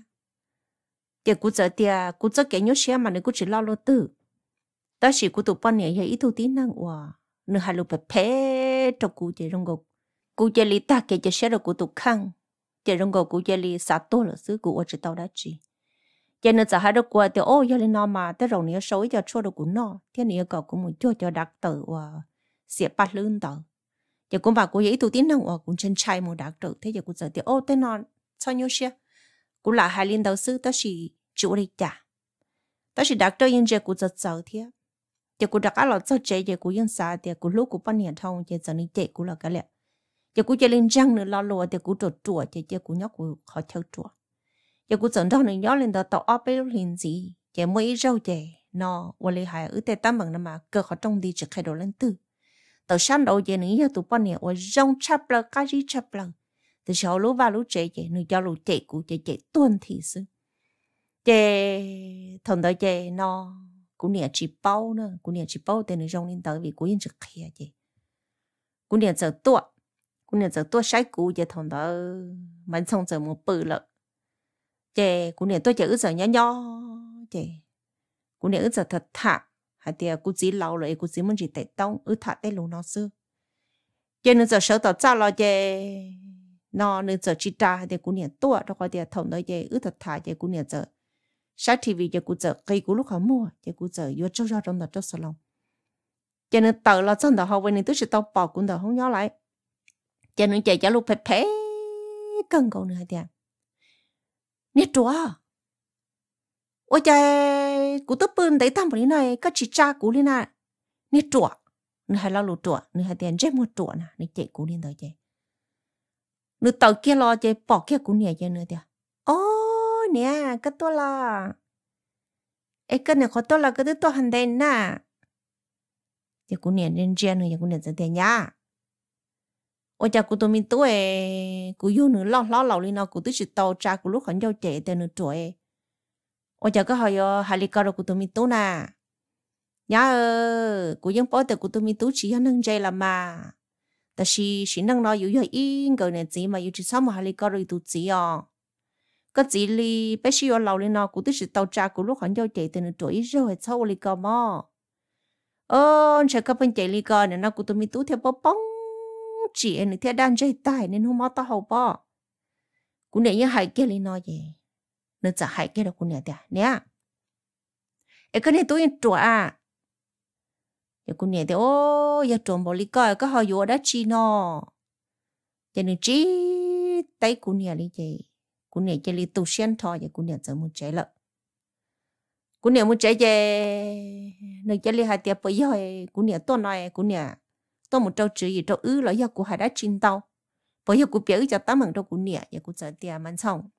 giờ cô giờ tiệt cô giờ cái nhau xía mà nếu cô chỉ lo lo tư ta chỉ cô tụi bọn này giờ ít thu tí năng hòa nếu hai lúc phải phê cho cô giờ rong gục cô giờ li ta cái giờ xía rồi cô tụi khăng giờ rong gục cô giờ li sát tô là xứ cô ở chỉ tao đã chỉ cho nên giờ hai đứa qua thì ô giờ lên nó mà tới rồi này soi cho chua được cũng nó thế này cậu cũng muốn cho cho đặc tử và xịa bát lươn tử giờ cũng bảo cô ấy tụi tin năng và cũng chân trai một đặc tử thế giờ cũng giờ thì ô tới nó sao nhiêu xe cũng là hai liên đầu sư đó là chủ đi trả đó là đặc tử nhưng giờ cũng giờ giờ thế giờ cũng đặc là giờ chơi giờ cũng yên xa thì cũng lúc cũng bao nhiêu thông giờ giờ này chơi cũng là cái lẽ giờ cũng chơi lên răng nữa lo lo thì cũng trộn trộn giờ giờ cũng nhóc cũng khó theo trộn giờ cũng dẫn đó nên nhớ lên đó tao áp bên liền gì giờ mấy rau giờ nó và lấy hại ở tây tam bằng nó mà cơ họ trong đi chỉ khai đồ lên tư tao sáng đầu giờ nữa tụi bọn này và rong chắp là cái gì chắp là từ sau lúa vào lúa chạy giờ nó giao lúa chạy của chạy chạy tuần thì sư giờ thằng đó giờ nó cũng nè chỉ bao nữa cũng nè chỉ bao tên nó rong lên tới vì cũng yên chỉ khai giờ cũng nè giờ tua cũng nè giờ tua sai cũ giờ thằng đó mình xong giờ một bự lợ chị cũng nè tôi chỉ ước giờ nhỏ nhỏ chị cũng nè ước giờ thật thà hay thì cũng chỉ lâu rồi cũng chỉ muốn chỉ tệ tông ước thà tệ luôn nó xưa chị nên giờ sợ tao cha lo chị nó nên giờ chỉ ta thì cũng nè tôi đó coi thì thằng đó chị ước thật thà chị cũng nè giờ sát thì vì giờ cụ giờ cây cụ lúc họ mua giờ cụ giờ vô cho cho trong đó cho salon cho nên tờ là chân đó họ về nên tôi sẽ tao bỏ cũng đó không nhớ lại cho nên chạy cho lúc phải phê cân cầu nữa thì nè chúa ôi trời cụ tôi bưng đấy tao bảo này các chị cha cụ lên nè nè chúa nè hay là lụt chúa nè hay tiền chết một chúa nè nè chạy cụ lên tới chạy nè tàu kia lo chạy bỏ kia cụ nè chạy nữa thì ô nè cái tôi là ấy cái này khó tôi là cái thứ tôi hành đen nè thì cụ nè lên trên rồi cụ nè sẽ tiền nhá ôi cha cụ tôi mình tuổi cụ yêu nữa lo lo lâu lên nó cụ tôi chỉ tàu cha cụ lúc hắn giao chạy tên nữa tuổi ôi cha cái hồi hai lý cao rồi cụ tôi mình tuổi nè nhá ơ cụยังbỏ từ cụ tôi mình tuổi chỉ hắn nâng dây là màแต่是是能拿有有一个呢子嘛有只什么还里搞了都子哦，个子里必须要老了呢，古都是到家古路很要chạy từ tuổi ít rồi sau里搞嘛，ờ chắc các bên chạy li搞呢，那古都咪都theo bao bông chỉ này theo đan dây tai nên không mau tao hậu bao,古này như hai kia li nói gì, nên chả hai kia đâu古này à, nè, cái này tôi yên à. giờ cô nhẹ thì ô giờ trộm bỏ lý coi có họ vô đã chi nó cho nên chỉ tay cô nhẹ đi chị cô nhẹ chỉ li tu sen thôi giờ cô nhẹ giờ muốn chạy lợ cô nhẹ muốn chạy về nơi chỉ li hai tiệp bây giờ cô nhẹ tôi nói cô nhẹ tôi một trâu chữ gì trâu ư là giờ cô hai đã chín tàu bây giờ cô biểu cho tấm bằng trâu cô nhẹ giờ cô giờ tiệp mang xong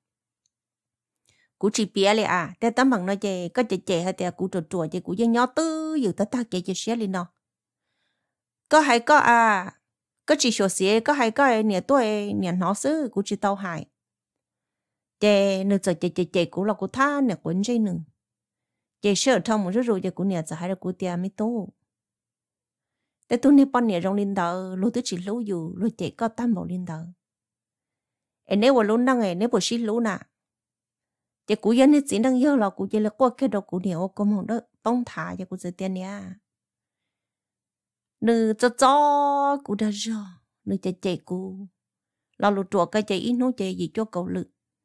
cú chỉ biaเลยàแต่ตำบังน้อยเจก็จะเจให้แต่กูตัวตัวเจกูยังย้อตื้ออยู่ตาตาเจจะเสียเลยเนาะก็ให้ก็อ่ะก็chỉ sửa สียก็ให้ก็เนี่ยตัวเนี่ยน้อซื้อกูchỉ tao hạiเจนึกจะเจเจเจกูเรากูท่าเนี่ยคนใจหนึ่งเจเชื่อทำมันรู้ๆเจกูเนี่ยจะให้เรากูเตียไม่โตแต่ตัวนี้ปอนเนี่ยรงลินดารู้ตัวchỉรู้อยู่รู้เจก็ตั้มบอกลินดาเอ็นเน่ว่ารู้นั่งเอ็นเน่บ่ชิรู้น่ะgiờ cụ dân thì chỉ đang nhớ là cụ chỉ là qua cái đầu cụ nhiều có một đó bông thả cho cụ sẽ tiền nha nữ cho cho cụ đã rồi nữ chạy chạy cụ là lụt chuột cái chạy ít nó chạy gì cho cậu lự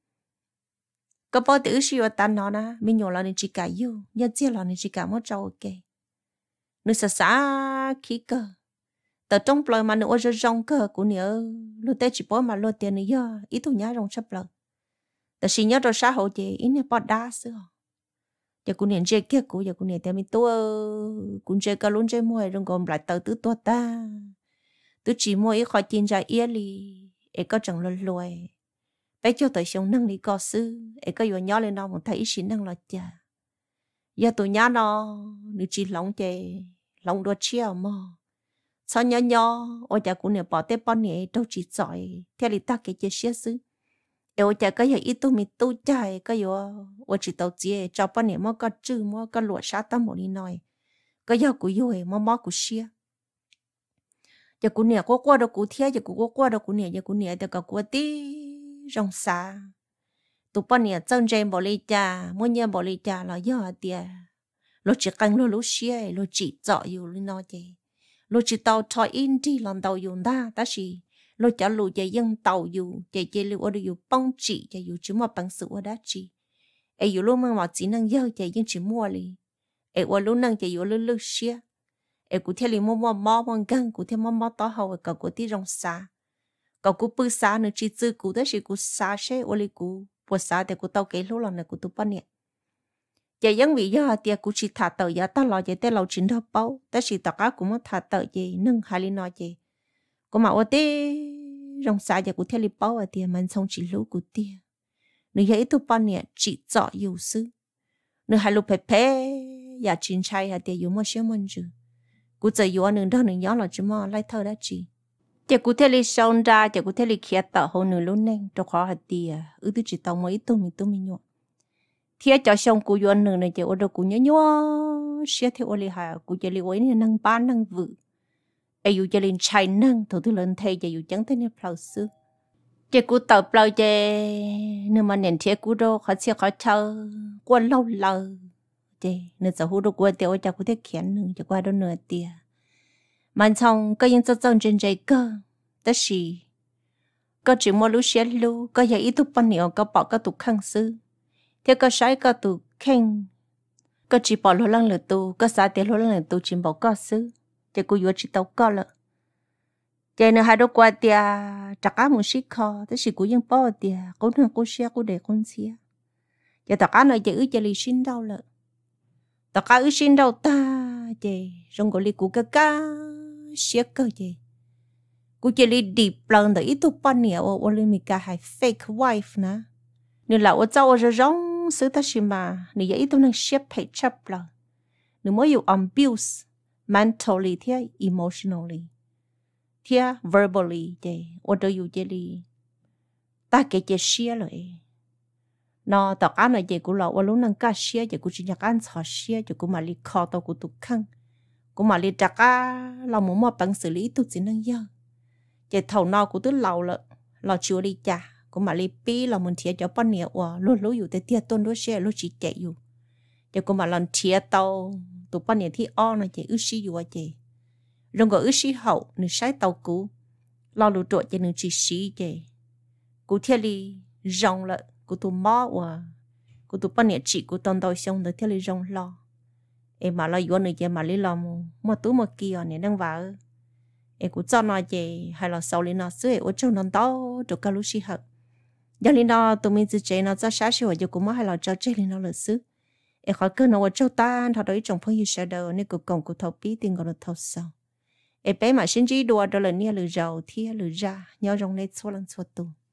có bao tử siêu tan nó nè mình nhỏ là nên chỉ cả yêu nhớ chia là nên chỉ cả một trâu ok nữ sợ xa khí cơ từ trong lời mà nữ ở trong cơ cụ nhớ lúc tết chỉ bỏ mà lo tiền nữa ít tu nhá trong sắp lờiแต่สิ่งนี้เราใช้หัวใจอินเนี่ยปอดด้าเสือจะกูเนี่ยเจ๊เกี่ยกูจะกูเนี่ยแต่มีตัวกูเจ๊ก็ลุ้นเจ๊มวยรงกลมหลายตัวตัวตาตัวจีมวยขอจินใจเอี้ยลีเอก็จังรวยไปเจ้าตัวชงนั่งลีก็ซื้อเอก็อยู่ย่อเลยน้องผมthấyสิ่งนั่งรอจ้าอย่าตัวย่าน้อนึกจีหลงเจหลงดัวเชี่ยวมอsau nhỏ nhỏ ôi chaกูเนี่ยbỏ tép bao nhiêu đâu chỉ giỏi theo lý ta cái chế xía xứ eo cha cái gì ít tu mi tu chạy cái gì ôi chỉ tao chỉ cho bao nhiêu mà có chữ mà có lụa sát tâm một đi nói cái gì cũng yêu mà mà cũng xia giờ cũng nè có qua đâu cũng thiệt giờ cũng có qua đâu cũng nè giờ cũng nè giờ có qua tí rong xa tụ bao nhiêu chân trên bỏ đi cha mỗi nhà bỏ đi cha là giờ tiệt lo chỉ cần lo lo xia lo chỉ dọ yêu đi nói chứ lo chỉ tao thoi in đi làm tàu dùng ta ta chỉ lo chả lù chạy dân tàu dù chạy chạy lưu ở đây dù bông chỉ chạy dù chỉ mà bằng sự ở đó chỉ ấy dù lúc mà chỉ năng dơ chạy dân chỉ mua li ấy ở lúc năng chạy dù lúc lúc xia ấy cụ theo li mua mua mua mua gan cụ theo mua mua tao hậu cậu cụ tí rong xa cậu cụ bự xa nữa chỉ tư cụ đó chỉ cụ xa xe ở li cụ bữa xa thì cụ tao kể lúc lần này cụ tụi bao nhiêu chạy dân vì do tiệt cụ chỉ thả tờ giá ta lo chạy tới lâu chín thập bao ta chỉ tất cả cũng muốn thả tờ gì nâng hai li nói gì có mà ở đây rong xa giờ cụ theo li bao ở tiệt mình xong chỉ lú cụ tiệt nếu vậy tụi bao nhiêu chỉ rõ yêu sư nếu hai lúc phê phê giờ chín trai hay tiệt yêu mà xem mình chứ cụ giờ yêu anh đó nữa là chỉ mà lại thơ đã chỉ giờ cụ theo li xong ra giờ cụ theo li kia tờ hồ nữa luôn nên cho khó hạt tiệt ư tôi chỉ tao mấy tụi mình tụi mình nhọ thiệt cho xong cụ yêu nữa này giờ ở đâu cụ nhớ nhớ sẽ theo ở li hà cụ giờ li quấy này năng ban năng vự ai yêu cho lên trai năng thầu thứ lên thay giờ yêu chẳng thấy nên phao sư giờ cụ tàu phao giờ nếu mà nền thiệt cụ đâu khó sẽ khó chờ qua lâu lâu giờ nếu giờ hú đâu qua tiêu cho cụ thiết khiển nữa cho qua đâu nữa tiệt mà xong có những chất chân trên trái cơ đó là có chỉ mua lúa xé lúa có giờ ít tụt bao nhiêu có bỏ có tụt khăn sư theo có sai có tụt khen có chỉ bỏ lỗ lăng lửa tu có xa tiền lỗ lăng lửa tu chỉ bỏ có xứ chỉ cô vừa chỉ tàu có lợ chỉ nữa hai đứa qua tia chắc á muốn xí kho thế chỉ cô yên bỏ tia cô nữa cô xia cô để con xia chỉ tất cả nơi chỉ ư chỉ lì xin đâu lợ tất cả ư xin đâu ta chỉ trong cái lì cô cái cá xia cơ chỉ cô chỉ lì deep lần đó ít tu pan nhiều ô lì mình cả hai fake wife nè nên là ô cháu rồi rong sự ta xí mà nên ít tu năng xếp phải chấp là nên mới yêu abuse mentally thì emotionally thì verbally thì ô đâu yêu chỉ lì ta cái chỉ xia rồi nó tất cả này chỉ cũng là ô lúc năng cá xia chỉ cũng chỉ nhắc ăn xò xia chỉ cũng mà lì kho tao cũng tụt khăng cũng mà lì chắc á là muốn mà bằng xử lý tụt chỉ năng giờ chỉ thầu nào cũng tụt lâu了lo chưa đi trả cũng mà lì pi là muốn thiệt cho bao nhiêu à luôn luônอยู่แต่เตี้ยต้นด้วยเสียluôn chỉ chạyอยู่chỉ cũng mà lần thiệt tàu tụt bao nhiêu thì on là chỉ ước sĩอยู่à chỉ rồi có ước sĩ hậu nữ sai tàu cũ lo lụt trội chỉ nữ chỉ sĩ chỉ cũ thiệt lì rong了cũ tụt mỏ à cũ tụt bao nhiêu chỉ cũ tông tàu xong rồi thiệt lì rong lo em mà lo yếu nữ chỉ mà lì lo mà tụt mà kia này đang vào em cũng cho nó chỉ hay là sau lên nó sửa ở trong nó to cho cả lúc xí hợp giờ lên nó tụi mình chỉ chế nó cho sáng sớm giờ cũng mới hay là cho chế lên nó là sửa em khỏi cứ nó ở trong ta thằng đấy trong phong yêu sẽ đâu nên cũng còn cũng thâu bí tiền còn thâu sau em bé mà sinh chỉ đùa đó là nia lừa giàu thia lừa ra nhau trong này số lần số tu